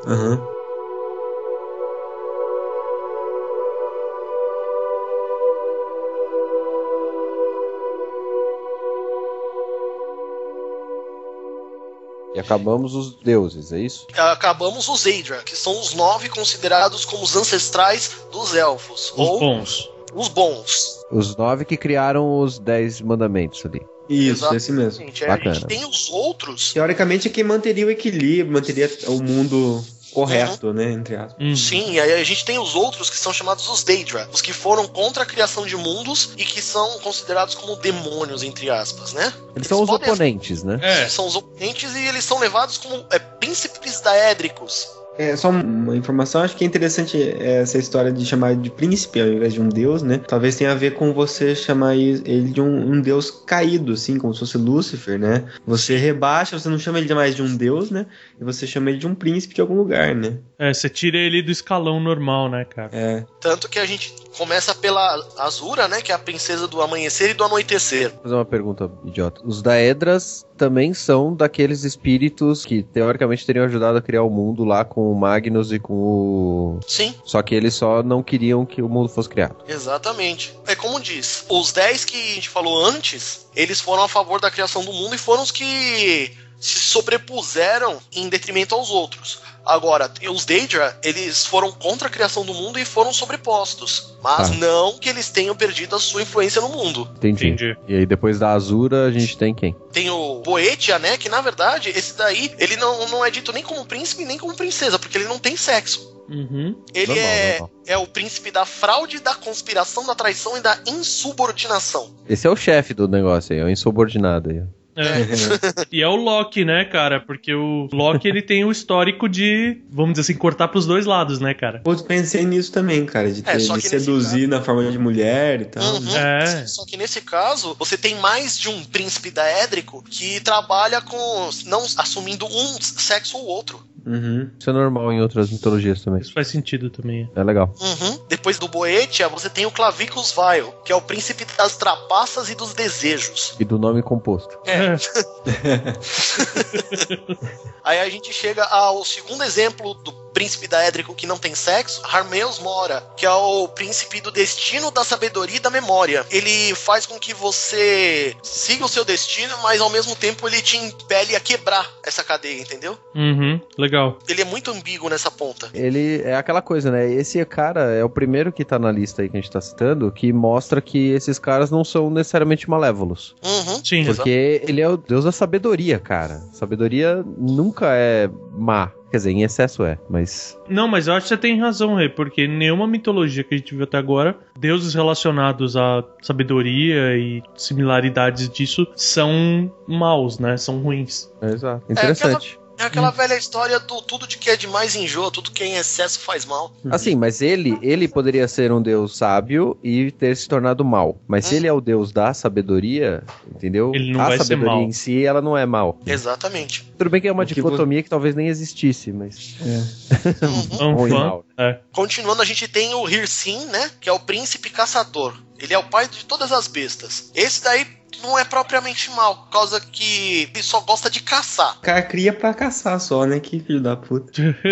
Speaker 4: E acabamos os deuses, é isso?
Speaker 2: Acabamos os Aedra, que são os 9 considerados como os ancestrais dos elfos.
Speaker 3: Bons.
Speaker 2: Os bons.
Speaker 4: Os 9 que criaram os 10 mandamentos ali.
Speaker 5: Isso, esse mesmo.
Speaker 4: Bacana.
Speaker 2: A gente tem os outros.
Speaker 5: Teoricamente é quem manteria o equilíbrio, manteria o mundo correto, né, entre aspas.
Speaker 2: Sim, e aí a gente tem os outros que são chamados os Daedra, os que foram contra a criação de mundos e que são considerados como demônios, entre aspas, né?
Speaker 4: Eles são os oponentes, né?
Speaker 2: São os oponentes e eles são levados como príncipes daédricos.
Speaker 5: Só uma informação, acho que é interessante essa história de chamar de príncipe ao invés de um deus, né? Talvez tenha a ver com você chamar ele de um deus caído, assim, como se fosse Lúcifer, né? Você rebaixa, você não chama ele mais de um deus, né? E você chama ele de um príncipe de algum lugar, né?
Speaker 3: Você tira ele do escalão normal, né, cara?
Speaker 2: Tanto que a gente começa pela Azura, né? Que é a princesa do amanhecer e do anoitecer.
Speaker 4: Vou fazer uma pergunta idiota. Os Daedras também são daqueles espíritos que teoricamente teriam ajudado a criar o mundo lá com o Magnus e com o...
Speaker 2: Sim.
Speaker 4: Só que eles só não queriam que o mundo fosse criado.
Speaker 2: Exatamente. É como diz, os 10 que a gente falou antes, eles foram a favor da criação do mundo e foram os que se sobrepuseram em detrimento aos outros. Agora, os Daedra, eles foram contra a criação do mundo e foram sobrepostos. Mas não que eles tenham perdido a sua influência no mundo.
Speaker 4: Entendi. E aí depois da Azura a gente tem quem?
Speaker 2: Tem o Boetia, né? Que na verdade, esse daí, ele não é dito nem como príncipe nem como princesa, porque ele não tem sexo. Ele normal. É o príncipe da fraude, da conspiração, da traição e da insubordinação.
Speaker 4: Esse é o chefe do negócio aí, é o insubordinado aí.
Speaker 3: E é o Loki, né, cara? Porque o Loki, ele tem o histórico de, vamos dizer assim, cortar pros dois lados, né, cara?
Speaker 5: Pô, pensei nisso também, cara, de seduzir na forma de mulher e tal.
Speaker 2: Só que nesse caso, você tem mais de um príncipe daédrico que trabalha com, não assumindo um sexo ou outro.
Speaker 4: Isso é normal em outras mitologias também.
Speaker 3: Isso faz sentido também.
Speaker 4: É legal.
Speaker 2: Depois do Boetia, você tem o Clavicus Vile, que é o príncipe das trapaças e dos desejos.
Speaker 4: E do nome composto.
Speaker 2: Aí a gente chega ao segundo exemplo do príncipe daédrico que não tem sexo, Harmeus Mora, que é o príncipe do destino, da sabedoria e da memória. Ele faz com que você siga o seu destino, mas ao mesmo tempo ele te impele a quebrar essa cadeia, entendeu?
Speaker 3: Legal.
Speaker 2: Ele é muito ambíguo nessa ponta.
Speaker 4: Ele é aquela coisa, né? Esse cara é o primeiro que tá na lista aí que a gente tá citando, que mostra que esses caras não são necessariamente malévolos.
Speaker 3: Sim.
Speaker 4: Porque ele é o deus da sabedoria, cara. Sabedoria nunca é má. Quer dizer, em excesso mas...
Speaker 3: Não, mas eu acho que você tem razão, Rei, porque nenhuma mitologia que a gente viu até agora, deuses relacionados à sabedoria e similaridades disso são maus, né? São ruins.
Speaker 4: Exato. Interessante.
Speaker 2: É aquela velha história do tudo de que é demais enjoa, tudo que é em excesso faz mal.
Speaker 4: Assim, mas ele poderia ser um deus sábio e ter se tornado mal. Mas se ele é o deus da sabedoria, entendeu?
Speaker 3: Ele não vai ser mal.
Speaker 4: A sabedoria em si, ela não é mal.
Speaker 2: Exatamente.
Speaker 4: Tudo bem que é uma dicotomia que talvez nem existisse, mas...
Speaker 2: Continuando, a gente tem o Hircine, né? Que é o príncipe caçador. Ele é o pai de todas as bestas. Esse daí não é propriamente mal, por causa que ele só gosta de caçar.
Speaker 5: O cara cria pra caçar só, né? Que filho da puta.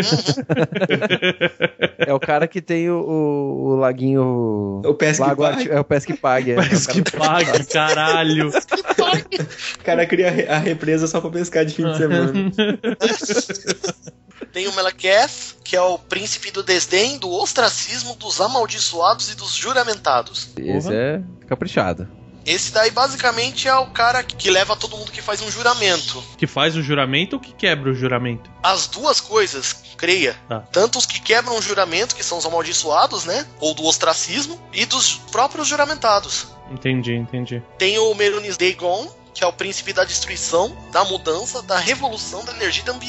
Speaker 4: É o cara que tem o laguinho...
Speaker 5: O Pesca e Pague.
Speaker 4: É o Pesca e Pague.
Speaker 3: Pesca e Pague, caralho.
Speaker 5: O cara cria a represa só pra pescar de fim de semana.
Speaker 2: Tem o Meleketh, que é o príncipe do desdém, do ostracismo, dos amaldiçoados e dos juramentados.
Speaker 4: Esse é caprichado.
Speaker 2: Esse daí basicamente é o cara que leva todo mundo que faz um juramento.
Speaker 3: Que faz o juramento ou que quebra o juramento?
Speaker 2: As duas coisas, creia. Tanto os que quebram o juramento, que são os amaldiçoados, né? Ou do ostracismo, e dos próprios juramentados.
Speaker 3: Entendi.
Speaker 2: Tem o Merunis Dagon, que é o príncipe da destruição, da mudança, da revolução, da energia e da ambição.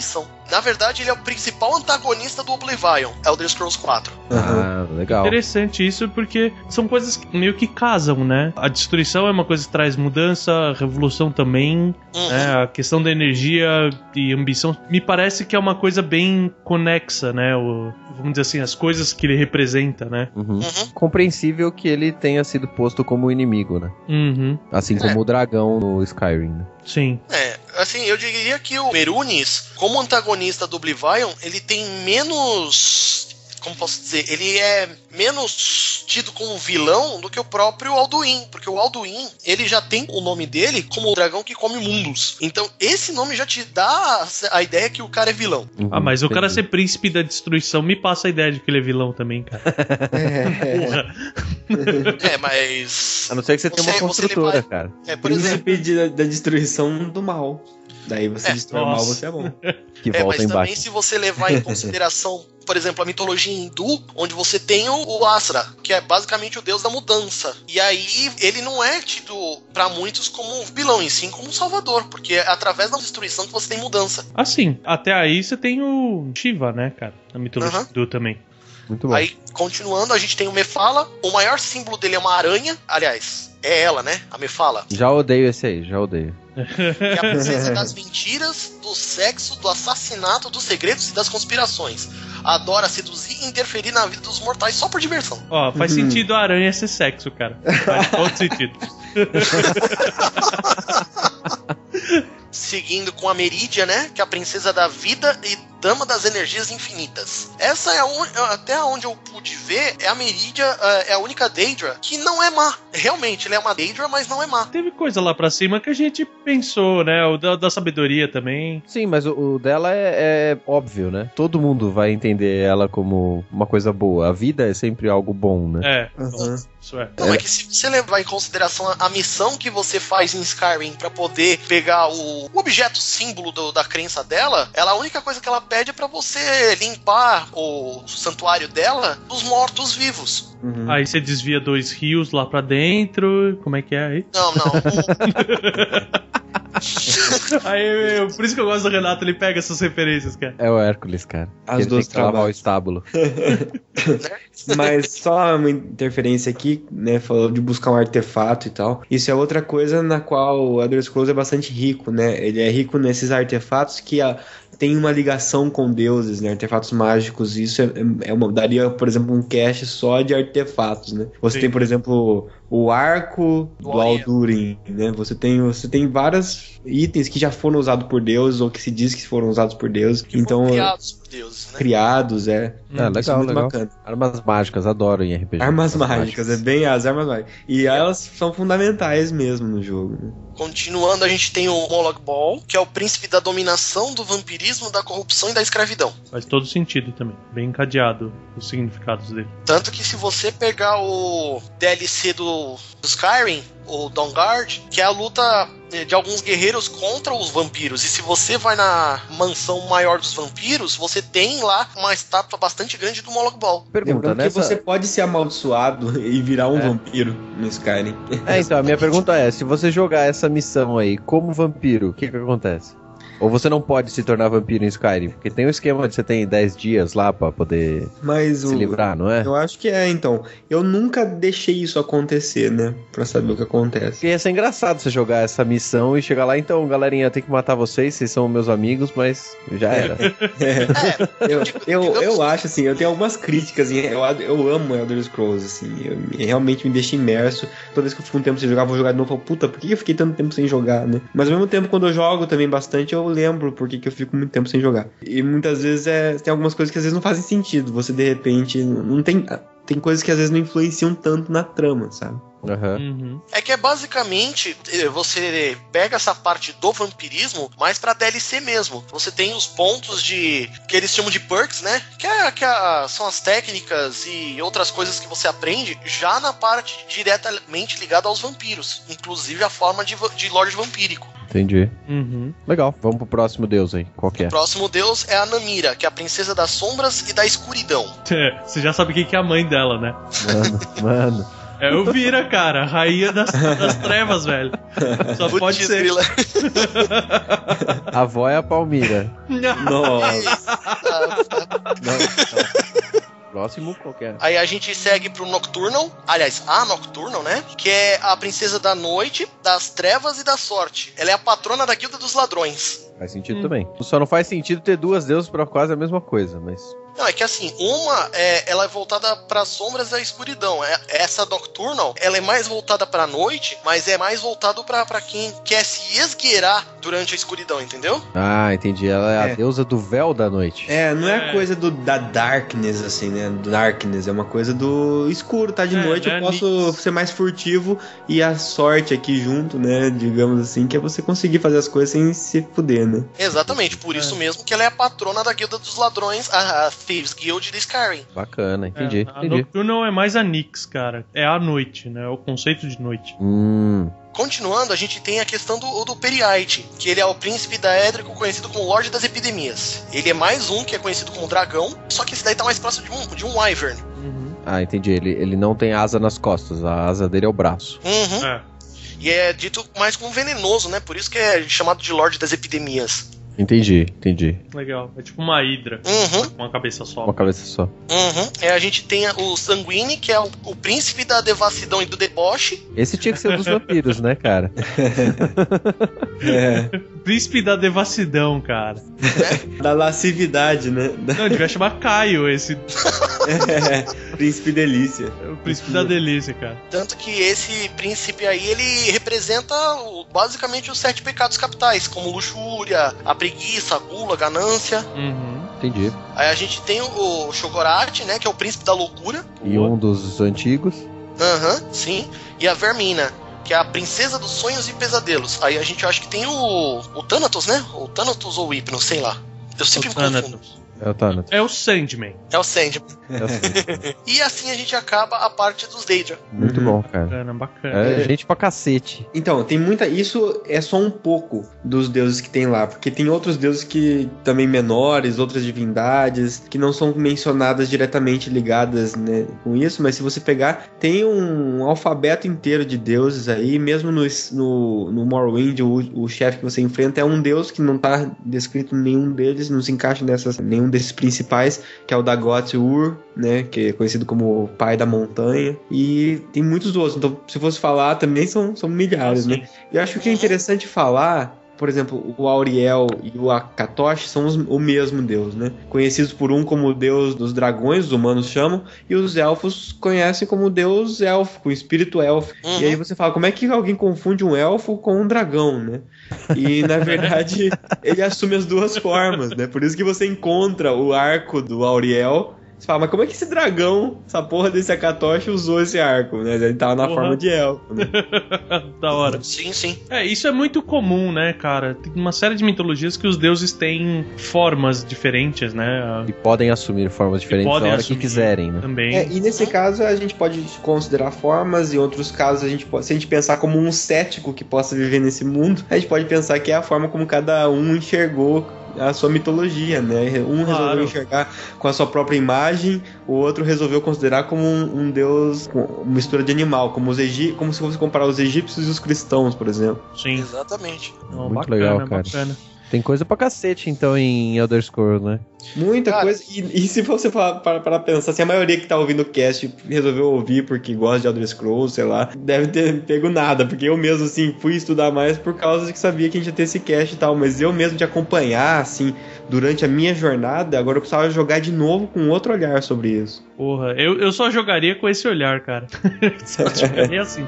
Speaker 2: Na verdade, ele é o principal antagonista do Oblivion, Elder Scrolls 4.
Speaker 4: Ah, legal.
Speaker 3: Interessante isso, porque são coisas que meio que casam, né? A destruição é uma coisa que traz mudança, a revolução também, né? A questão da energia e ambição, me parece que é uma coisa bem conexa, né? Vamos dizer assim, as coisas que ele representa, né?
Speaker 4: Compreensível que ele tenha sido posto como inimigo, né? Assim como o dragão no Skyrim, né?
Speaker 3: Sim.
Speaker 2: Assim, eu diria que o Merunes, como antagonista do Oblivion, ele tem menos... Como posso dizer? Ele é menos tido como vilão do que o próprio Alduin, porque o Alduin, ele já tem o nome dele como o dragão que come mundos. Então, esse nome já te dá a ideia que o cara é vilão.
Speaker 3: Mas o cara ser príncipe da destruição me passa a ideia de que ele é vilão também, cara. Porra.
Speaker 2: Mas...
Speaker 4: A não ser que você tenha uma construtora, cara.
Speaker 2: Por exemplo...
Speaker 5: Príncipe da destruição do mal. Daí você destrói o mal, você é bom.
Speaker 4: Que volta
Speaker 2: mas
Speaker 4: embaixo.
Speaker 2: também se você levar em consideração, por exemplo, a mitologia hindu, onde você tem o Asra, que é basicamente o deus da mudança. E aí ele não é tido pra muitos como vilão, e sim como um salvador, porque é através da destruição que você tem mudança.
Speaker 3: Assim, até aí você tem o Shiva, né, cara? Na mitologia hindu também.
Speaker 4: Muito bom.
Speaker 2: Aí, continuando, a gente tem o Mephala. O maior símbolo dele é uma aranha. Aliás, é ela, né? A Mephala.
Speaker 4: Já odeio esse aí, já odeio.
Speaker 2: Que é a princesa das mentiras, do sexo, do assassinato, dos segredos e das conspirações. Adora seduzir e interferir na vida dos mortais só por diversão.
Speaker 3: Ó, faz sentido a aranha ser sexo, cara. Faz todo sentido.
Speaker 2: Seguindo com a Meridia, né? Que é a princesa da vida e dama das energias infinitas. Essa é até onde eu pude ver, a Meridia é a única Daedra que não é má. Realmente, ela é uma Daedra, mas não é má.
Speaker 3: Teve coisa lá pra cima que a gente pensou, né? O da sabedoria também.
Speaker 4: Sim, mas o dela é óbvio, né? Todo mundo vai entender ela como uma coisa boa. A vida é sempre algo bom, né?
Speaker 3: Isso é.
Speaker 2: Não, é que se você levar em consideração a missão que você faz em Skyrim pra poder pegar o objeto símbolo da crença dela, a única coisa que ela pede é pra você limpar o santuário dela dos mortos-vivos.
Speaker 3: Aí você desvia 2 rios lá pra dentro. Como é que é aí?
Speaker 2: Não.
Speaker 3: Aí, por isso que eu gosto do Renato, ele pega essas referências, cara.
Speaker 4: É o Hércules, cara.
Speaker 5: As
Speaker 4: Ele
Speaker 5: duas
Speaker 4: tem que lavar o
Speaker 5: trabalham.
Speaker 4: estábulo.
Speaker 5: Mas só uma interferência aqui, né? Falou de buscar um artefato e tal. Isso é outra coisa na qual o Elder Scrolls é bastante rico, né? Ele é rico nesses artefatos que tem uma ligação com deuses, né? Artefatos mágicos. Isso daria, por exemplo, um cache só de artefatos, né? Você tem, por exemplo, o arco do Aldurin, né? Você tem vários itens que já foram usados por deuses ou que se diz que foram usados por deuses. Então,
Speaker 2: criados por deuses, né?
Speaker 5: Criados,
Speaker 4: legal,
Speaker 5: isso é muito
Speaker 4: legal.
Speaker 5: bacana.
Speaker 4: Armas mágicas, adoro em RPG.
Speaker 5: Armas mágicas, é bem as armas mágicas. E elas são fundamentais mesmo no jogo, né?
Speaker 2: Continuando, a gente tem o Molag Bal, que é o príncipe da dominação, do vampirismo, da corrupção e da escravidão.
Speaker 3: Faz todo sentido também. Bem encadeado os significados dele.
Speaker 2: Tanto que se você pegar o DLC do Skyrim, o Dawnguard, que é a luta de alguns guerreiros contra os vampiros. E se você vai na mansão maior dos vampiros, você tem lá uma estátua bastante grande do Molag Bal.
Speaker 4: Pergunta,
Speaker 5: Lembrando que você pode ser amaldiçoado e virar um vampiro no Skyrim.
Speaker 4: Então, a minha pergunta é, se você jogar essa missão aí como vampiro, o que acontece? Ou você não pode se tornar vampiro em Skyrim? Porque tem um esquema de você tem 10 dias lá pra poder se livrar, não é?
Speaker 5: Eu acho que então. Eu nunca deixei isso acontecer, né? Pra saber o que acontece.
Speaker 4: Porque ia ser engraçado você jogar essa missão e chegar lá, então, galerinha, eu tenho que matar vocês são meus amigos, mas já era.
Speaker 5: Eu acho, assim, eu tenho algumas críticas, assim, eu amo Elder Scrolls, assim, eu realmente me deixo imerso. Toda vez que eu fico um tempo sem jogar, vou jogar de novo, eu falo, puta, por que eu fiquei tanto tempo sem jogar, né? Mas ao mesmo tempo, quando eu jogo também bastante, eu lembro porque que eu fico muito tempo sem jogar. E muitas vezes tem algumas coisas que às vezes não fazem sentido. Você, de repente, não tem coisas que às vezes não influenciam tanto na trama, sabe?
Speaker 2: É que é basicamente, você pega essa parte do vampirismo mais pra DLC mesmo. Você tem os pontos que eles chamam de perks, né? Que são as técnicas e outras coisas que você aprende já na parte diretamente ligada aos vampiros. Inclusive a forma de Lorde Vampírico.
Speaker 4: Entendi. Legal. Vamos pro próximo deus aí. Qual que é?
Speaker 2: O próximo deus é a Namira, que é a princesa das sombras e da escuridão.
Speaker 3: Você já sabe quem que é a mãe dela, né?
Speaker 4: Mano.
Speaker 3: É o Vira, cara. Rainha das trevas, velho. Só pode ser.
Speaker 4: A avó é a Palmira.
Speaker 5: Nossa.
Speaker 4: Próximo qualquer.
Speaker 2: Aí a gente segue pro Nocturnal, aliás, a Nocturnal, né? Que é a princesa da noite, das trevas e da sorte. Ela é a patrona da guilda dos ladrões.
Speaker 4: Faz sentido também. Só não faz sentido ter duas deusas pra quase a mesma coisa, mas...
Speaker 2: Não, é que assim, ela é voltada para sombras da escuridão. Essa Nocturnal, ela é mais voltada pra noite, mas é mais voltado pra quem quer se esgueirar durante a escuridão, entendeu?
Speaker 4: Ah, entendi. Ela é a deusa do véu da noite.
Speaker 5: Não é coisa da darkness, assim, né? Do darkness, é uma coisa do escuro, tá? De noite eu posso ser mais furtivo e a sorte aqui junto, né? Digamos assim, que é você conseguir fazer as coisas sem se fuder, né?
Speaker 2: Exatamente, por isso mesmo que ela é a patrona da guilda dos ladrões, a Thieves Guild de Skyrim.
Speaker 4: Bacana, entendi.
Speaker 3: A Nocturnal é mais a Nyx, cara. É a noite, né? É o conceito de noite.
Speaker 2: Continuando, a gente tem a questão do Periite, que ele é o príncipe da Édrico, conhecido como Lorde das Epidemias. Ele é mais um que é conhecido como dragão, só que esse daí tá mais próximo de um Wyvern.
Speaker 4: Ah, entendi. Ele não tem asa nas costas, a asa dele é o braço.
Speaker 2: E é dito mais como venenoso, né? Por isso que é chamado de Lorde das Epidemias.
Speaker 4: Entendi.
Speaker 3: Legal. É tipo uma hidra. Com uma cabeça só.
Speaker 4: Uma cabeça só.
Speaker 2: A gente tem o Sanguine, que é o príncipe da devassidão e do deboche.
Speaker 4: Esse tinha que ser um dos vampiros, né, cara?
Speaker 3: Príncipe da devassidão, cara.
Speaker 5: Da lascividade, né?
Speaker 3: Não, devia chamar Caio esse.
Speaker 5: Príncipe delícia.
Speaker 3: É o príncipe da delícia, cara.
Speaker 2: Tanto que esse príncipe aí, ele representa basicamente os 7 pecados capitais, como luxúria, a preguiça, a gula, a ganância.
Speaker 4: Entendi.
Speaker 2: Aí a gente tem o Shogorat, né, que é o príncipe da loucura.
Speaker 4: E um dos antigos.
Speaker 2: Sim. E a Vermina, que é a princesa dos sonhos e pesadelos. Aí a gente acha que tem o Thanatos, né? O Thanatos ou o Hypnos, sei lá. Eu sempre me confundo.
Speaker 4: É o Thanatos.
Speaker 3: É o Sandman.
Speaker 2: É o Sandman. E assim a gente acaba a parte dos Daedra.
Speaker 4: Muito bom, cara.
Speaker 3: Bacana.
Speaker 4: É gente pra cacete.
Speaker 5: Então, tem muita... Isso é só um pouco dos deuses que tem lá, porque tem outros deuses que também menores, outras divindades, que não são mencionadas diretamente ligadas, né, com isso, mas se você pegar, tem um alfabeto inteiro de deuses aí, mesmo no Morrowind, o chefe que você enfrenta é um deus que não tá descrito nenhum deles, não se encaixa nenhum desses principais, que é o Dagoth-Ur, né, que é conhecido como o pai da montanha, e tem muitos outros, então se fosse falar também são milhares, né? E eu acho que é interessante falar, por exemplo, o Auriel e o Akatosh são o mesmo deus, né? Conhecidos por um como o deus dos dragões, os humanos chamam, e os elfos conhecem como o deus élfico, o espírito élfico. E aí você fala, como é que alguém confunde um elfo com um dragão, né? E na verdade ele assume as duas formas, né? Por isso que você encontra o arco do Auriel. Você fala, mas como é que esse dragão, essa porra desse Akatosh usou esse arco, né? Ele tava na forma de elfo, né?
Speaker 3: Da hora.
Speaker 2: Sim.
Speaker 3: Isso é muito comum, né, cara? Tem uma série de mitologias que os deuses têm formas diferentes, né?
Speaker 4: E podem assumir formas diferentes na hora que quiserem, né?
Speaker 3: Também.
Speaker 5: E nesse caso a gente pode considerar formas, e em outros casos se a gente pensar como um cético que possa viver nesse mundo, a gente pode pensar que é a forma como cada um enxergou a sua mitologia, né? Um resolveu enxergar com a sua própria imagem, o outro resolveu considerar como um deus com uma mistura de animal, como se fosse comparar os egípcios e os cristãos, por exemplo.
Speaker 3: Sim.
Speaker 2: Exatamente.
Speaker 3: Não,
Speaker 4: Muito
Speaker 3: bacana,
Speaker 4: legal, cara.
Speaker 3: Bacana.
Speaker 4: Tem coisa pra cacete, então, em Elder Scrolls, né?
Speaker 5: Muita coisa. E se você para pensar, se a maioria que tá ouvindo o cast resolveu ouvir porque gosta de Elder Scrolls, sei lá, deve ter pego nada, porque eu mesmo, assim, fui estudar mais por causa de que sabia que a gente ia ter esse cast e tal, mas eu mesmo de acompanhar, assim, durante a minha jornada, agora eu precisava jogar de novo com outro olhar sobre isso.
Speaker 3: Porra, eu só jogaria com esse olhar, cara. Só jogaria assim.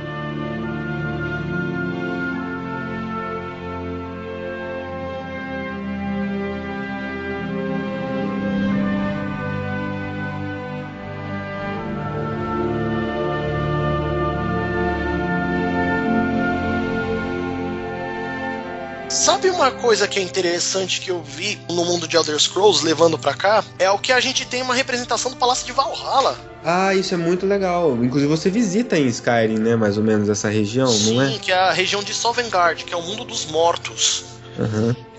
Speaker 2: Sabe uma coisa que é interessante que eu vi no mundo de Elder Scrolls, levando pra cá? É o que a gente tem uma representação do Palácio de Valhalla.
Speaker 5: Ah, isso é muito legal. Inclusive você visita em Skyrim, né, mais ou menos essa região, não é?
Speaker 2: Sim, que é a região de Sovngarde, que é o mundo dos mortos.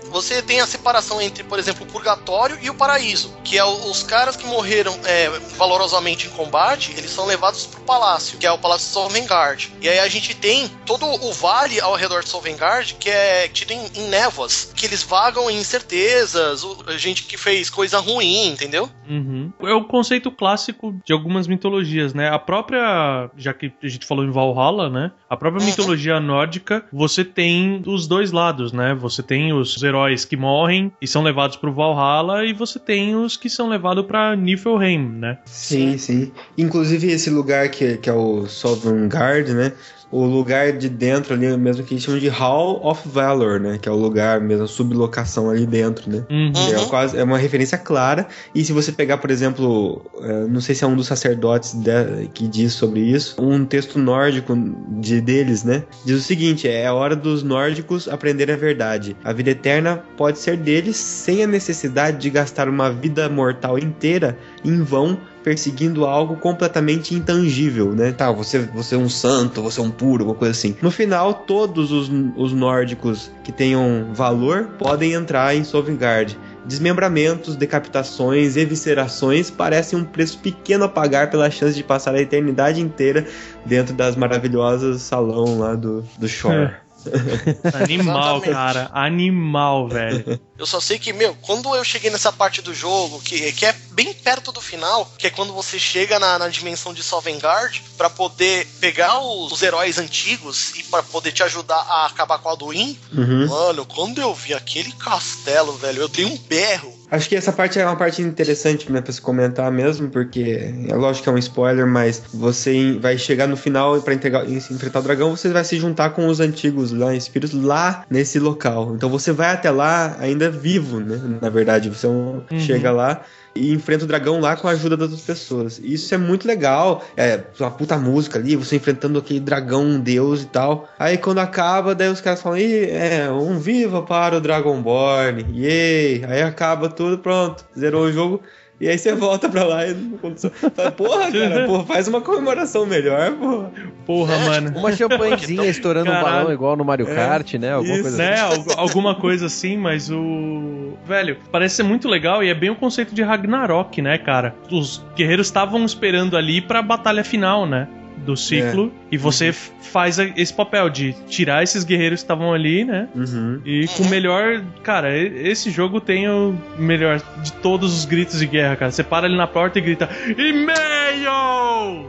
Speaker 2: você tem a separação entre, por exemplo, o purgatório e o paraíso, que é os caras que morreram valorosamente em combate, eles são levados pro palácio, que é o Palácio de Sovngarde. E aí a gente tem todo o vale ao redor de Sovngarde, que é tido em névoas, que eles vagam em incertezas, gente que fez coisa ruim, entendeu?
Speaker 3: Uhum. É o conceito clássico de algumas mitologias, né? A própria, já que a gente falou em Valhalla, né? A própria mitologia nórdica, você tem os dois lados, né? Você tem os heróis que morrem e são levados pro Valhalla, e você tem os que são levados pra Niflheim, né?
Speaker 5: Sim, sim. Inclusive esse lugar que é o Sovngarde, né? O lugar de dentro ali mesmo que eles chamam de Hall of Valor, né? Que é o lugar mesmo, a sublocação ali dentro, né? É uma referência clara. E se você pegar, por exemplo, não sei se é um dos sacerdotes que diz sobre isso, um texto nórdico deles, né? Diz o seguinte: é a hora dos nórdicos aprenderem a verdade. A vida eterna pode ser deles sem a necessidade de gastar uma vida mortal inteira em vão perseguindo algo completamente intangível, né? Tá, você é um santo, você é um puro, alguma coisa assim. No final, todos os nórdicos que tenham valor podem entrar em Sovngarde. Desmembramentos, decapitações, eviscerações parecem um preço pequeno a pagar pela chance de passar a eternidade inteira dentro das maravilhosas salão lá do Shore.
Speaker 3: Animal, cara. Animal, velho.
Speaker 2: Eu só sei que, quando eu cheguei nessa parte do jogo, que é bem perto do final, que é quando você chega na dimensão de Sovngarde, pra poder pegar os heróis antigos e pra poder te ajudar a acabar com a Alduin, mano, quando eu vi aquele castelo, velho, eu dei um berro.
Speaker 5: Acho que essa parte é uma parte interessante, né, pra se comentar mesmo, porque é lógico que é um spoiler, mas você vai chegar no final e pra enfrentar o dragão, você vai se juntar com os antigos lá, espíritos lá nesse local. Então você vai até lá ainda vivo, né? Na verdade, você chega lá e enfrenta o dragão lá com a ajuda das outras pessoas. Isso é muito legal. É uma puta música ali, você enfrentando aquele dragão, um deus e tal. Aí quando acaba, daí os caras falam: um viva para o Dragonborn. Yay! Aí acaba tudo, pronto. Zerou o jogo. E aí você volta pra lá e não aconteceu. Fala, porra, cara, faz uma comemoração melhor, porra.
Speaker 3: Porra, mano.
Speaker 4: Uma champanhezinha estourando um balão igual no Mario Kart, né? Alguma coisa assim.
Speaker 3: Alguma coisa assim, mas velho, parece ser muito legal e é bem o conceito de Ragnarok, né, cara? Os guerreiros estavam esperando ali pra batalha final, né? Do ciclo, e você faz esse papel de tirar esses guerreiros que estavam ali, né? E com o melhor... Cara, esse jogo tem o melhor de todos os gritos de guerra, cara. Você para ali na porta e grita: e-mail!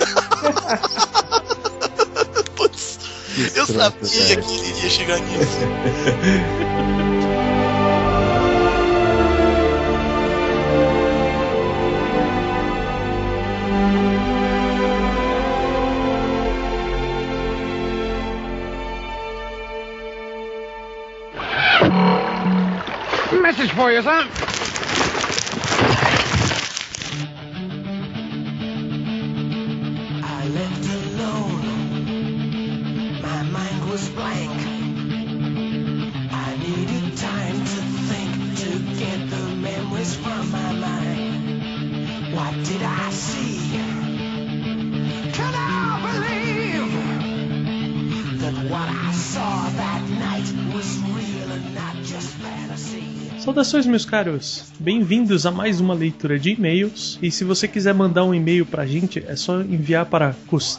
Speaker 2: Putz, eu sabia que ele iria chegar nisso.
Speaker 6: Message for you, son.
Speaker 7: I left alone. My mind was blank. I needed time to think, to get the memories from my mind. What did I see? Can I believe that what I saw that night was real and not just fantasy?
Speaker 3: Saudações, meus caros! Bem-vindos a mais uma leitura de e-mails. E se você quiser mandar um e-mail pra gente, é só enviar para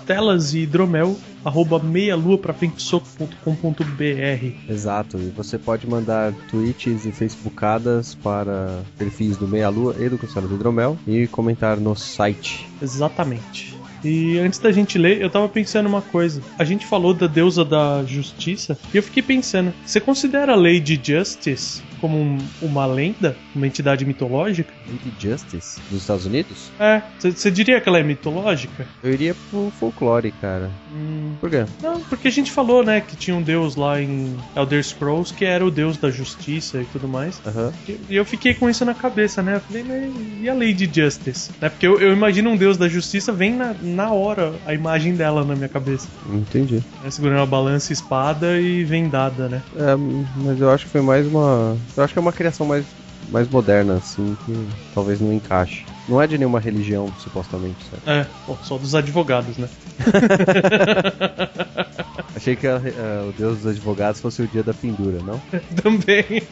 Speaker 3: costelasidromel@meialuaprafrentesoco.com.br.
Speaker 4: Exato, e você pode mandar tweets e facebookadas para perfis do Meia Lua e do Costela do Hidromel e comentar no site.
Speaker 3: Exatamente. E antes da gente ler, eu tava pensando uma coisa. A gente falou da deusa da justiça e eu fiquei pensando, você considera a Lady Justice como uma lenda? Uma entidade mitológica?
Speaker 4: Lady Justice? Dos Estados Unidos?
Speaker 3: É, você diria que ela é mitológica?
Speaker 4: Eu iria pro folclore, cara. Por quê?
Speaker 3: Não, porque a gente falou, né, que tinha um deus lá em Elder Scrolls que era o deus da justiça e tudo mais. E eu fiquei com isso na cabeça, né? Eu falei, mas e a Lady Justice? Né? Porque eu imagino um deus da justiça, vem na hora a imagem dela na minha cabeça.
Speaker 4: Entendi.
Speaker 3: Segurando uma balança, espada e vendada, né?
Speaker 4: É, mas eu acho que foi mais uma... Eu acho que é uma criação mais moderna, assim, que talvez não encaixe. Não é de nenhuma religião, supostamente, certo?
Speaker 3: É, só dos advogados, né?
Speaker 4: Achei que o Deus dos Advogados fosse o dia da pendura, não?
Speaker 3: Também.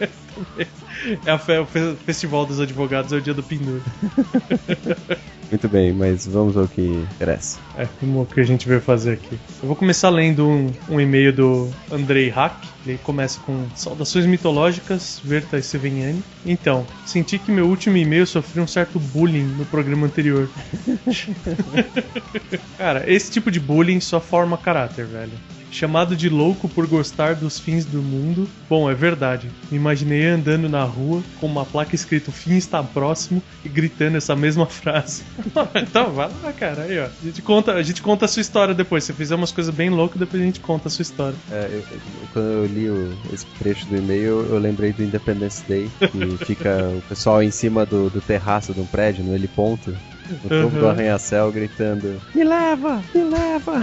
Speaker 3: O Festival dos Advogados é o dia do pendura.
Speaker 4: Muito bem, mas vamos ao que interessa.
Speaker 3: Como que a gente veio fazer aqui. Eu vou começar lendo um e-mail do Andrei Hack. Ele começa com: saudações mitológicas, Verta e Seveniani. Então, senti que meu último e-mail sofreu um certo bullying no programa anterior. Cara, esse tipo de bullying só forma caráter, velho. Chamado de louco por gostar dos fins do mundo. Bom, é verdade. Me imaginei andando na rua com uma placa escrito "Fim está próximo" e gritando essa mesma frase. Então, vai lá, cara. Aí, ó. A gente conta a sua história depois. Se fizer umas coisas bem loucas, depois a gente conta a sua história.
Speaker 4: Quando eu li esse trecho do e-mail, eu lembrei do Independence Day, que fica o pessoal em cima do terraço de um prédio, no heliponto, no topo do arranha-céu, gritando: "Me leva! Me leva!"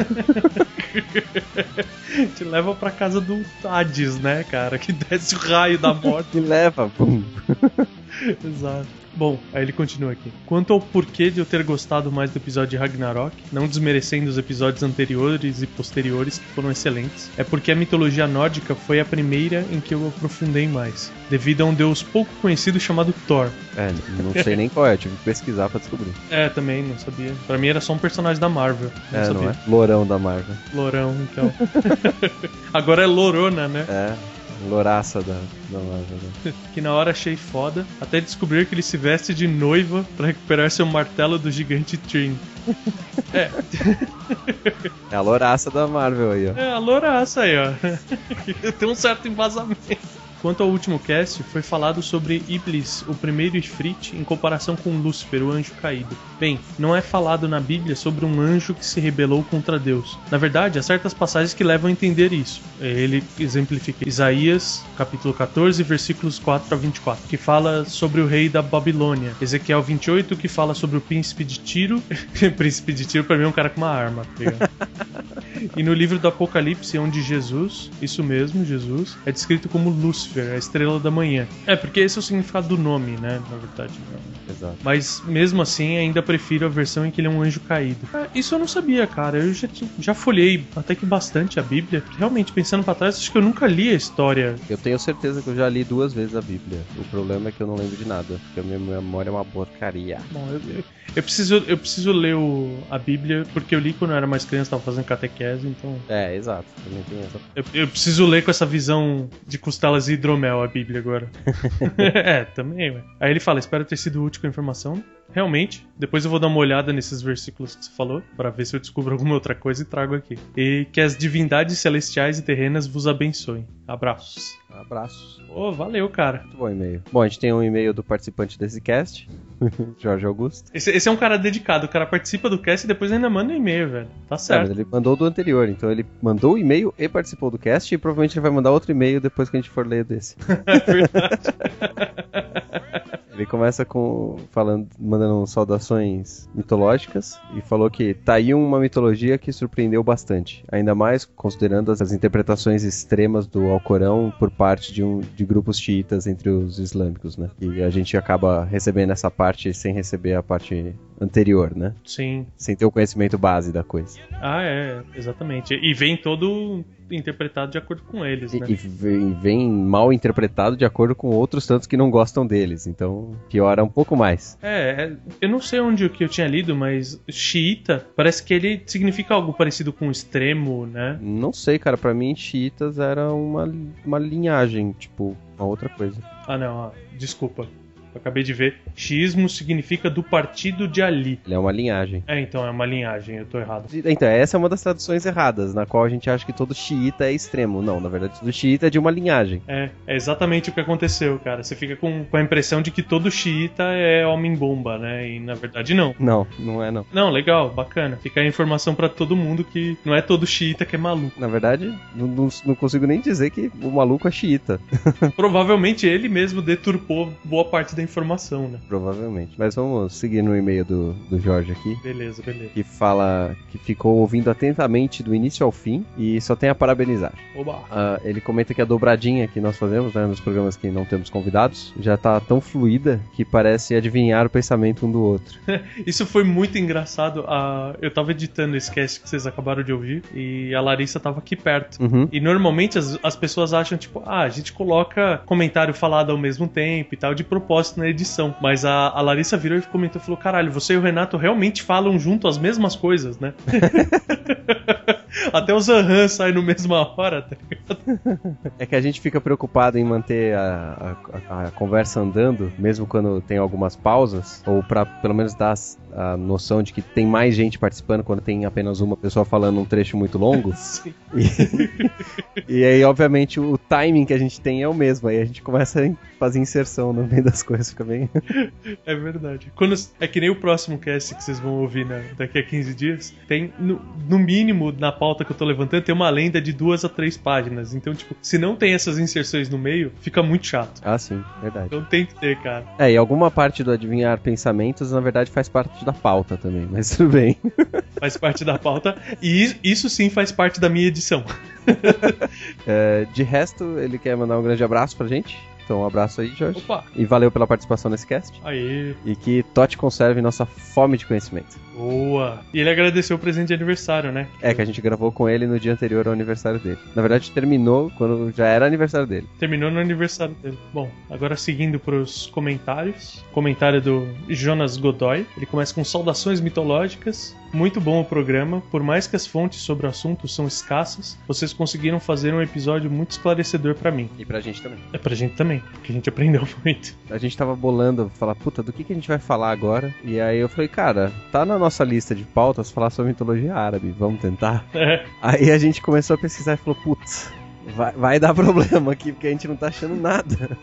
Speaker 3: Te leva pra casa do Hades, né, cara? Que desce o raio da morte.
Speaker 4: Me leva! Pum.
Speaker 3: Exato. Bom, aí ele continua aqui. Quanto ao porquê de eu ter gostado mais do episódio de Ragnarok, não desmerecendo os episódios anteriores e posteriores que foram excelentes, é porque a mitologia nórdica foi a primeira em que eu aprofundei mais, devido a um deus pouco conhecido chamado Thor.
Speaker 4: Não sei nem qual é, tive que pesquisar pra descobrir.
Speaker 3: Também, não sabia. Pra mim era só um personagem da Marvel. Não sabia.
Speaker 4: Não é? Lourão da Marvel.
Speaker 3: Lourão, então. Agora é Lorona, né?
Speaker 4: Louraça da Marvel. Né?
Speaker 3: Que na hora achei foda, até descobrir que ele se veste de noiva pra recuperar seu martelo do gigante Thrym. É
Speaker 4: a louraça da Marvel aí, ó.
Speaker 3: A louraça aí, ó. Tem um certo embasamento. Quanto ao último cast, foi falado sobre Iblis, o primeiro Ifrit, em comparação com Lúcifer, o anjo caído. Bem, não é falado na Bíblia sobre um anjo que se rebelou contra Deus. Na verdade, há certas passagens que levam a entender isso. Ele exemplifica Isaías, capítulo 14, versículos 4 a 24, que fala sobre o rei da Babilônia. Ezequiel 28, que fala sobre o príncipe de Tiro. Príncipe de Tiro, pra mim, é um cara com uma arma. E no livro do Apocalipse, onde Jesus, isso mesmo, Jesus, é descrito como Lúcifer, a estrela da manhã. Porque esse é o significado do nome, né, na verdade.
Speaker 4: Exato.
Speaker 3: Mas mesmo assim, ainda prefiro a versão em que ele é um anjo caído. Isso eu não sabia, cara. Eu já folhei até que bastante a Bíblia. Realmente, pensando pra trás, acho que eu nunca li a história.
Speaker 4: Eu tenho certeza que eu já li 2 vezes a Bíblia. O problema é que eu não lembro de nada, porque a minha memória é uma porcaria.
Speaker 3: Bom, eu preciso ler a Bíblia, porque eu li quando eu era mais criança, tava fazendo catequese, então...
Speaker 4: Exato. Também tem essa...
Speaker 3: Eu preciso ler com essa visão de costelas e hidromel a Bíblia agora. Também, ué. Aí ele fala: espero ter sido útil com a informação. Realmente, depois eu vou dar uma olhada nesses versículos que você falou, pra ver se eu descubro alguma outra coisa e trago aqui. E que as divindades celestiais e terrenas vos abençoem. Abraços.
Speaker 4: Abraços.
Speaker 3: Valeu, cara.
Speaker 4: Muito bom e-mail. Bom, a gente tem um e-mail do participante desse cast, Jorge Augusto.
Speaker 3: Esse é um cara dedicado. O cara participa do cast e depois ainda manda um e-mail, velho. Tá certo.
Speaker 4: Mas ele mandou do anterior, então ele mandou o e-mail e participou do cast, e provavelmente ele vai mandar outro e-mail depois que a gente for ler desse.
Speaker 3: É verdade.
Speaker 4: Ele começa mandando saudações mitológicas e falou que tá aí uma mitologia que surpreendeu bastante, ainda mais considerando as interpretações extremas do Alcorão por parte de grupos xiitas entre os islâmicos, né? E a gente acaba recebendo essa parte sem receber a parte anterior, né?
Speaker 3: Sim.
Speaker 4: Sem ter o conhecimento base da coisa.
Speaker 3: Exatamente. E vem todo interpretado de acordo com eles, né?
Speaker 4: E vem mal interpretado de acordo com outros tantos que não gostam deles, então piora um pouco mais.
Speaker 3: Eu não sei onde que eu tinha lido, mas xiita, parece que ele significa algo parecido com extremo, né?
Speaker 4: Não sei, cara, pra mim xiitas era uma linhagem, tipo, uma outra coisa.
Speaker 3: Não, desculpa. Eu acabei de ver. Xiismo significa do partido de Ali.
Speaker 4: Ele é uma linhagem.
Speaker 3: Então é uma linhagem, eu tô errado.
Speaker 4: Então, essa é uma das traduções erradas, na qual a gente acha que todo xiita é extremo. Não, na verdade, todo xiita é de uma linhagem.
Speaker 3: É exatamente o que aconteceu, cara. Você fica com a impressão de que todo xiita é homem-bomba, né? E na verdade não.
Speaker 4: Não é não.
Speaker 3: Não, legal, bacana. Fica a informação pra todo mundo que não é todo xiita que é maluco.
Speaker 4: Na verdade, não consigo nem dizer que o maluco é xiita.
Speaker 3: Provavelmente ele mesmo deturpou boa parte da informação, né?
Speaker 4: Provavelmente. Mas vamos seguir no e-mail do Jorge aqui.
Speaker 3: Beleza.
Speaker 4: Que fala que ficou ouvindo atentamente do início ao fim e só tem a parabenizar.
Speaker 3: Oba!
Speaker 4: Ele comenta que a dobradinha que nós fazemos, né, nos programas que não temos convidados, já tá tão fluida que parece adivinhar o pensamento um do outro.
Speaker 3: Isso foi muito engraçado. Eu tava editando esse cast que vocês acabaram de ouvir e a Larissa tava aqui perto.
Speaker 4: Uhum.
Speaker 3: E normalmente as pessoas acham, tipo, a gente coloca comentário falado ao mesmo tempo e tal, de propósito na edição. Mas a Larissa virou e comentou, falou, caralho, você e o Renato realmente falam junto as mesmas coisas, né? Até os aham saem na mesma hora, tá ligado?
Speaker 4: É que a gente fica preocupado em manter a conversa andando, mesmo quando tem algumas pausas, ou pra pelo menos dar a noção de que tem mais gente participando quando tem apenas uma pessoa falando um trecho muito longo. Sim. E aí, obviamente, o timing que a gente tem é o mesmo. Aí a gente começa a fazer inserção no meio das coisas, fica bem...
Speaker 3: É verdade. É que nem o próximo cast que vocês vão ouvir daqui a 15 dias, tem, no mínimo, na pauta que eu tô levantando, tem uma lenda de 2 a 3 páginas. Então, tipo, se não tem essas inserções no meio, fica muito chato.
Speaker 4: Ah, sim, verdade.
Speaker 3: Então tem que ter, cara.
Speaker 4: E alguma parte do adivinhar pensamentos, na verdade, faz parte da pauta também, mas tudo bem.
Speaker 3: Faz parte da pauta, e isso sim faz parte da minha edição.
Speaker 4: De resto, ele quer mandar um grande abraço pra gente. Então, um abraço aí, Jorge.
Speaker 3: Opa!
Speaker 4: E valeu pela participação nesse cast.
Speaker 3: Aê!
Speaker 4: E que Totti conserve nossa fome de conhecimento.
Speaker 3: Boa! E ele agradeceu o presente de aniversário, né?
Speaker 4: Que a gente gravou com ele no dia anterior ao aniversário dele. Na verdade, terminou quando já era aniversário dele.
Speaker 3: Terminou no aniversário dele. Bom, agora seguindo pros comentários. Comentário do Jonas Godoy. Ele começa com saudações mitológicas. Muito bom o programa. Por mais que as fontes sobre o assunto são escassas, vocês conseguiram fazer um episódio muito esclarecedor pra mim.
Speaker 4: E pra gente também.
Speaker 3: É pra gente também, porque a gente aprendeu muito.
Speaker 4: A gente tava bolando, falar, puta, do que a gente vai falar agora? E aí eu falei, cara, tá na nossa lista de pautas falar sobre mitologia árabe, vamos tentar? Aí a gente começou a pesquisar e falou, putz, vai dar problema aqui, porque a gente não tá achando nada.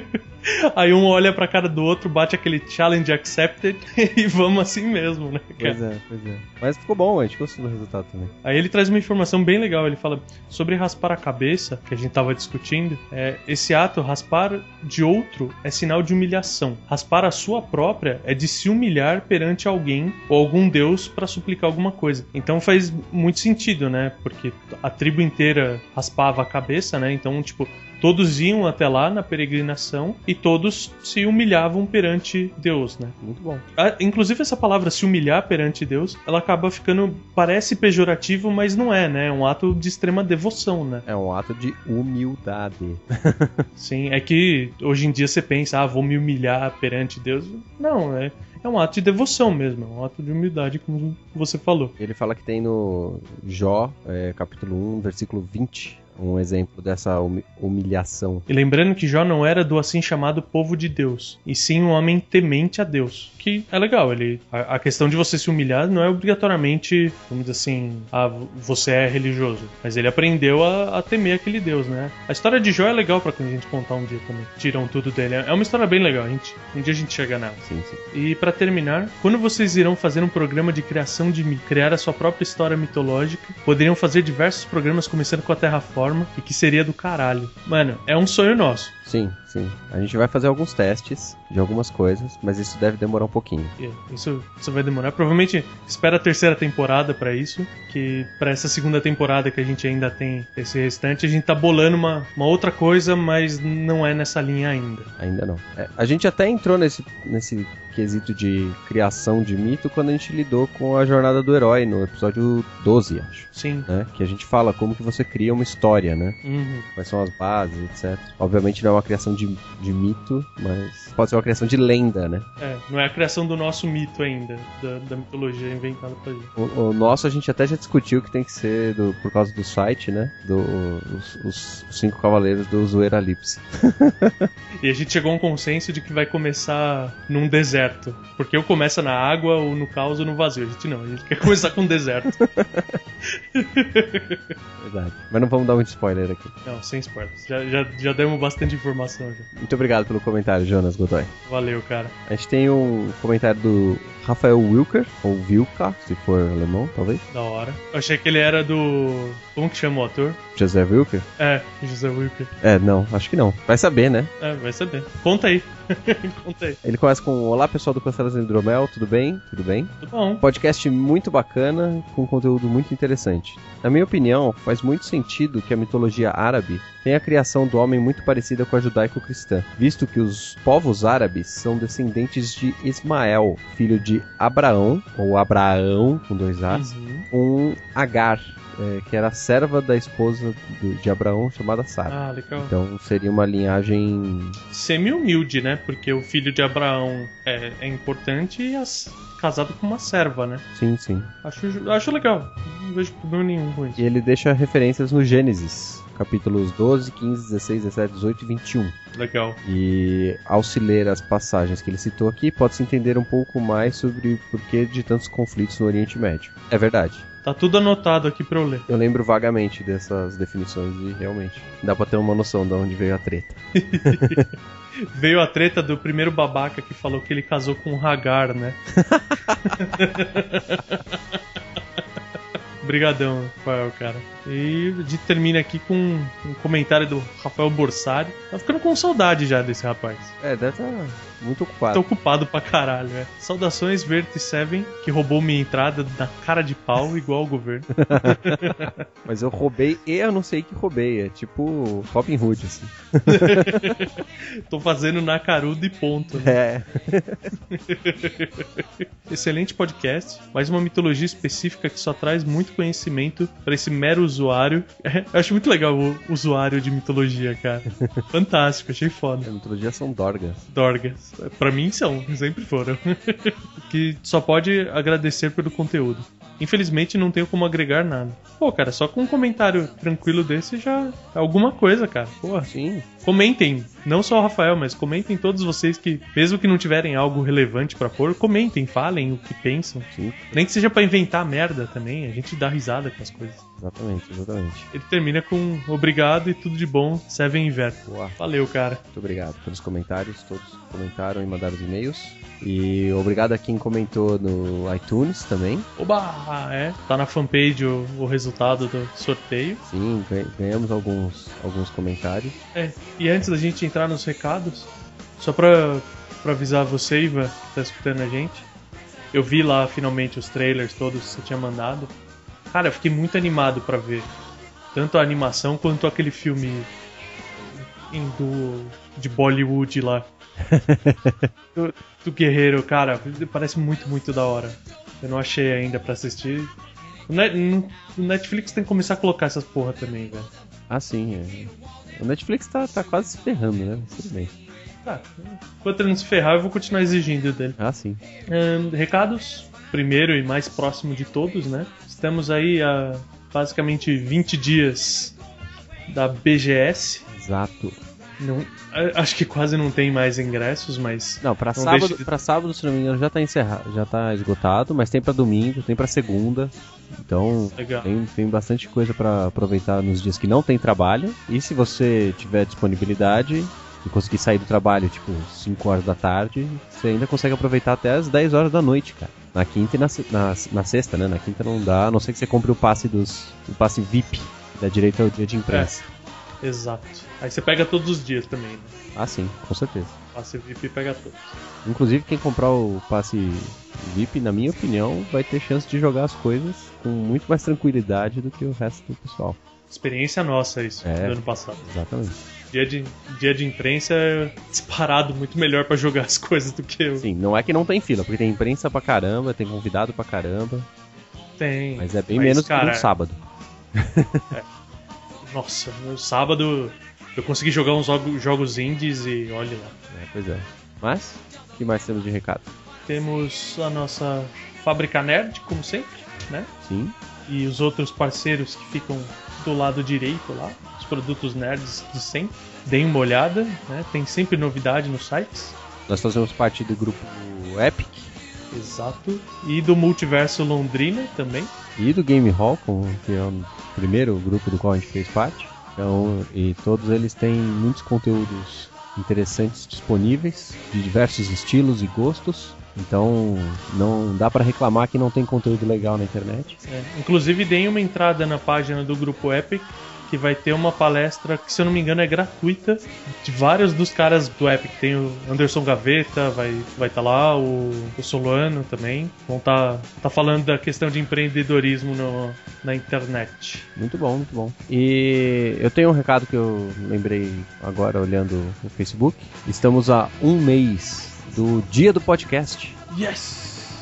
Speaker 3: Aí um olha pra cara do outro, bate aquele challenge accepted e vamos assim mesmo, né, cara?
Speaker 4: Pois é. Mas ficou bom, a gente gostou do resultado também.
Speaker 3: Aí ele traz uma informação bem legal, ele fala sobre raspar a cabeça, que a gente tava discutindo, esse ato, raspar de outro, é sinal de humilhação. Raspar a sua própria é de se humilhar perante alguém ou algum deus pra suplicar alguma coisa. Então faz muito sentido, né, porque a tribo inteira raspava a cabeça, né, então tipo... Todos iam até lá na peregrinação e todos se humilhavam perante Deus, né? Muito bom. Inclusive essa palavra se humilhar perante Deus, ela acaba ficando, parece pejorativo, mas não é, né? É um ato de extrema devoção, né?
Speaker 4: É um ato de humildade.
Speaker 3: Sim, é que hoje em dia você pensa, vou me humilhar perante Deus. Não, é um ato de devoção mesmo, é um ato de humildade, como você falou.
Speaker 4: Ele fala que tem no Jó, capítulo 1, versículo 20, um exemplo dessa humilhação.
Speaker 3: E lembrando que Jó não era do assim chamado povo de Deus, e sim um homem temente a Deus. Que é legal, a questão de você se humilhar não é obrigatoriamente, vamos dizer assim, você é religioso. Mas ele aprendeu a temer aquele Deus, né? A história de Jó é legal pra a gente contar um dia também. Tiram tudo dele. É uma história bem legal, um dia a gente chega nela.
Speaker 4: Sim.
Speaker 3: E pra terminar, quando vocês irão fazer um programa de criação de criar a sua própria história mitológica, poderiam fazer diversos programas começando com a Terraforma e que seria do caralho. Mano, é um sonho nosso.
Speaker 4: Sim. A gente vai fazer alguns testes de algumas coisas, mas isso deve demorar um pouquinho.
Speaker 3: Isso vai demorar. Provavelmente espera a terceira temporada pra isso, que pra essa segunda temporada que a gente ainda tem esse restante, a gente tá bolando uma outra coisa, mas não é nessa linha ainda.
Speaker 4: Ainda não. A gente até entrou nesse quesito de criação de mito quando a gente lidou com a jornada do herói no episódio 12, acho.
Speaker 3: Sim.
Speaker 4: Né? Que a gente fala como que você cria uma história, né?
Speaker 3: Uhum.
Speaker 4: Quais são as bases, etc. Obviamente não é uma criação de mito, mas pode ser uma criação de lenda, né?
Speaker 3: Não é a criação do nosso mito ainda, da mitologia inventada pra gente.
Speaker 4: O nosso a gente até já discutiu que tem que ser por causa do site, né? Os 5 cavaleiros do Zoeiralipse.
Speaker 3: E a gente chegou a um consenso de que vai começar num deserto deserto. Porque ou começa na água, ou no caos, ou no vazio. A gente não, a gente quer começar com deserto.
Speaker 4: Verdade. Mas não vamos dar muito spoiler aqui.
Speaker 3: Não, sem spoilers. Já demos bastante informação já.
Speaker 4: Muito obrigado pelo comentário, Jonas Godoy.
Speaker 3: Valeu, cara.
Speaker 4: A gente tem um comentário do Rafael Wilker, ou Wilka, se for alemão, talvez.
Speaker 3: Da hora. Eu achei que ele era do... Como que chama o ator?
Speaker 4: José Wilker?
Speaker 3: É, José Wilker.
Speaker 4: Não, acho que não. Vai saber, né?
Speaker 3: Vai saber. Conta aí. Conta aí.
Speaker 4: Ele começa com: olá pessoal do Costelas do Hidromel, tudo bem? Tudo bem?
Speaker 3: Tudo bom.
Speaker 4: Podcast muito bacana, com conteúdo muito interessante. Na minha opinião, faz muito sentido que a mitologia árabe tenha a criação do homem muito parecida com a judaico-cristã, visto que os povos árabes são descendentes de Ismael, filho de Abraão, ou Abraão, com 2 A's, com Agar, que era a serva da esposa de Abraão, chamada Sara.
Speaker 3: Ah, legal.
Speaker 4: Então seria uma linhagem...
Speaker 3: semi-humilde, né? Porque o filho de Abraão é importante e casado com uma serva, né?
Speaker 4: Sim, sim.
Speaker 3: Acho legal. Não vejo problema nenhum com isso.
Speaker 4: E ele deixa referências no Gênesis, capítulos 12, 15, 16, 17, 18 e 21.
Speaker 3: Legal.
Speaker 4: E ao se ler as passagens que ele citou aqui, pode-se entender um pouco mais sobre o porquê de tantos conflitos no Oriente Médio. É verdade.
Speaker 3: Tá tudo anotado aqui pra eu ler.
Speaker 4: Eu lembro vagamente dessas definições e realmente dá pra ter uma noção de onde veio a treta.
Speaker 3: Veio a treta do primeiro babaca que falou que ele casou com um Hagar, né? Obrigadão, Rafael, cara. E a gente termina aqui com um comentário do Rafael Borsari. Tá ficando com saudade já desse rapaz.
Speaker 4: Deve estar muito ocupado.
Speaker 3: Tô ocupado pra caralho, velho. Saudações, Vert7, que roubou minha entrada na cara de pau, igual o governo.
Speaker 4: Mas eu roubei e eu não sei que roubei. É tipo Robin Hood, assim.
Speaker 3: Tô fazendo na caruda e ponto. Né? Excelente podcast. Mais uma mitologia específica que só traz muito conhecimento pra esse mero usuário. Eu acho muito legal o usuário de mitologia, cara. Fantástico, achei foda.
Speaker 4: A mitologia são Dorgas.
Speaker 3: Dorgas. Pra mim são, sempre foram. Que só pode agradecer pelo conteúdo. Infelizmente não tenho como agregar nada. Pô, cara, só com um comentário tranquilo desse já é alguma coisa, cara. Porra.
Speaker 4: Sim.
Speaker 3: Comentem, não só o Rafael, mas comentem todos vocês que, mesmo que não tiverem algo relevante pra pôr, comentem, falem o que pensam.
Speaker 4: Sim.
Speaker 3: Nem que seja pra inventar merda também, a gente dá risada com as coisas.
Speaker 4: Exatamente.
Speaker 3: Ele termina com obrigado e tudo de bom, Seven Inverno.
Speaker 4: Boa.
Speaker 3: Valeu, cara.
Speaker 4: Muito obrigado pelos comentários, todos comentaram e mandaram os e-mails. E obrigado a quem comentou no iTunes também.
Speaker 3: Oba! Tá na fanpage o resultado do sorteio.
Speaker 4: Sim, ganhamos alguns comentários.
Speaker 3: E antes da gente entrar nos recados, só pra avisar você, Ivan, que tá escutando a gente, eu vi lá finalmente os trailers todos que você tinha mandado. Cara, eu fiquei muito animado pra ver tanto a animação quanto aquele filme de Bollywood lá. do guerreiro, cara, parece muito, muito da hora. Eu não achei ainda pra assistir. O Netflix tem que começar a colocar essas porra também, velho.
Speaker 4: Ah, sim. O Netflix tá quase se ferrando, né? Tudo bem.
Speaker 3: Tá, enquanto ele não se ferrar, eu vou continuar exigindo dele.
Speaker 4: Ah, sim.
Speaker 3: Recados, primeiro e mais próximo de todos, né? Estamos aí há basicamente 20 dias da BGS.
Speaker 4: Exato.
Speaker 3: Não, acho que quase não tem mais ingressos, mas...
Speaker 4: Não, pra sábado, se não me engano, já tá encerrado, já tá esgotado, mas tem pra domingo, tem pra segunda. Então, tem bastante coisa pra aproveitar nos dias que não tem trabalho. E se você tiver disponibilidade e conseguir sair do trabalho, tipo, 5 horas da tarde, você ainda consegue aproveitar até as 10 horas da noite, cara. Na quinta e na sexta, né? Na quinta não dá, a não ser que você compre o passe VIP, que dá direito ao dia de imprensa.
Speaker 3: Exato. Aí você pega todos os dias também, né?
Speaker 4: Ah, sim, com certeza.
Speaker 3: Passe VIP pega todos.
Speaker 4: Inclusive, quem comprar o passe VIP, na minha opinião, vai ter chance de jogar as coisas com muito mais tranquilidade do que o resto do pessoal.
Speaker 3: Experiência nossa isso, do ano passado.
Speaker 4: Exatamente.
Speaker 3: Dia de imprensa é disparado muito melhor pra jogar as coisas do que eu.
Speaker 4: Sim, não é que não tem fila, porque tem imprensa pra caramba, tem convidado pra caramba.
Speaker 3: Tem.
Speaker 4: Mas é bem menos que no sábado.
Speaker 3: Nossa, no sábado eu consegui jogar uns jogos indies e olha lá.
Speaker 4: Pois é. Mas, o que mais temos de recado?
Speaker 3: Temos a nossa Fábrica Nerd, como sempre, né?
Speaker 4: Sim.
Speaker 3: E os outros parceiros que ficam do lado direito lá, os produtos nerds de sempre. Deem uma olhada, né? Tem sempre novidade nos sites.
Speaker 4: Nós fazemos parte do grupo Epic.
Speaker 3: Exato. E do Multiverso Londrina também.
Speaker 4: E do Game Hall, que é o primeiro grupo do qual a gente fez parte. Então, e todos eles têm muitos conteúdos interessantes disponíveis, de diversos estilos e gostos. Então não dá pra reclamar que não tem conteúdo legal na internet.
Speaker 3: Inclusive deem uma entrada na página do grupo Epic, que vai ter uma palestra que, se eu não me engano, é gratuita, de vários dos caras do Epic. Tem o Anderson Gaveta, vai estar lá, o Solano também. Vão tá falando da questão de empreendedorismo na internet.
Speaker 4: Muito bom, muito bom. E eu tenho um recado que eu lembrei agora olhando no Facebook. Estamos a 1 mês do dia do podcast.
Speaker 3: Yes!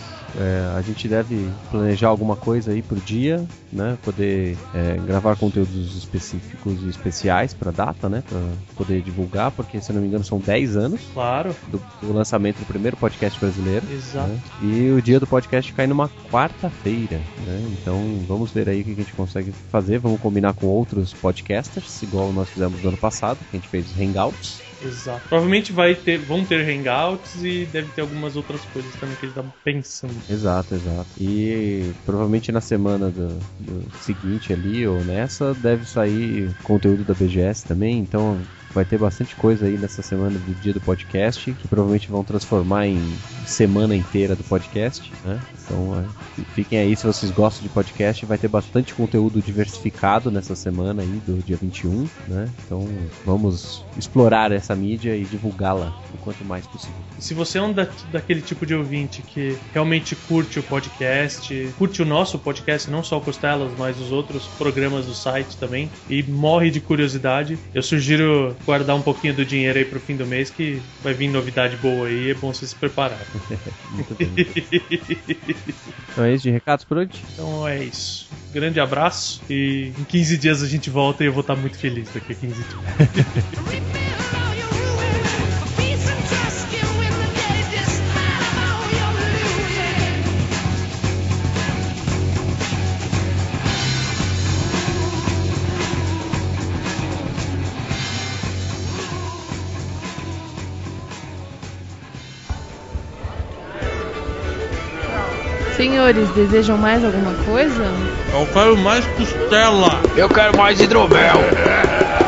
Speaker 4: A gente deve planejar alguma coisa aí pro dia, né? Poder gravar conteúdos específicos e especiais pra data, né? Pra poder divulgar, porque, se eu não me engano, são 10 anos.
Speaker 3: Claro.
Speaker 4: Do lançamento do primeiro podcast brasileiro.
Speaker 3: Exato.
Speaker 4: Né? E o dia do podcast cai numa quarta-feira, né? Então vamos ver aí o que a gente consegue fazer. Vamos combinar com outros podcasters, igual nós fizemos no ano passado, que a gente fez os Hangouts.
Speaker 3: Exato. Provavelmente vão ter hangouts e deve ter algumas outras coisas também que eles estão pensando.
Speaker 4: Exato. E provavelmente na semana do seguinte ali, ou nessa, deve sair conteúdo da BGS também, então vai ter bastante coisa aí nessa semana do dia do podcast, que provavelmente vão transformar em semana inteira do podcast, né? Então fiquem aí, se vocês gostam de podcast, vai ter bastante conteúdo diversificado nessa semana aí do dia 21, né? Então vamos explorar essa mídia e divulgá-la o quanto mais possível.
Speaker 3: E se você é daquele tipo de ouvinte que realmente curte o podcast, curte o nosso podcast, não só o Costelas, mas os outros programas do site também, e morre de curiosidade, eu sugiro guardar um pouquinho do dinheiro aí pro fim do mês, que vai vir novidade boa aí, é bom você se preparar.
Speaker 4: Muito bem. Então é isso de recados por hoje?
Speaker 3: Então é isso. Grande abraço e em 15 dias a gente volta e eu vou estar muito feliz daqui a 15 dias.
Speaker 6: Senhores, desejam mais alguma coisa?
Speaker 3: Eu quero mais costela!
Speaker 8: Eu quero mais hidromel.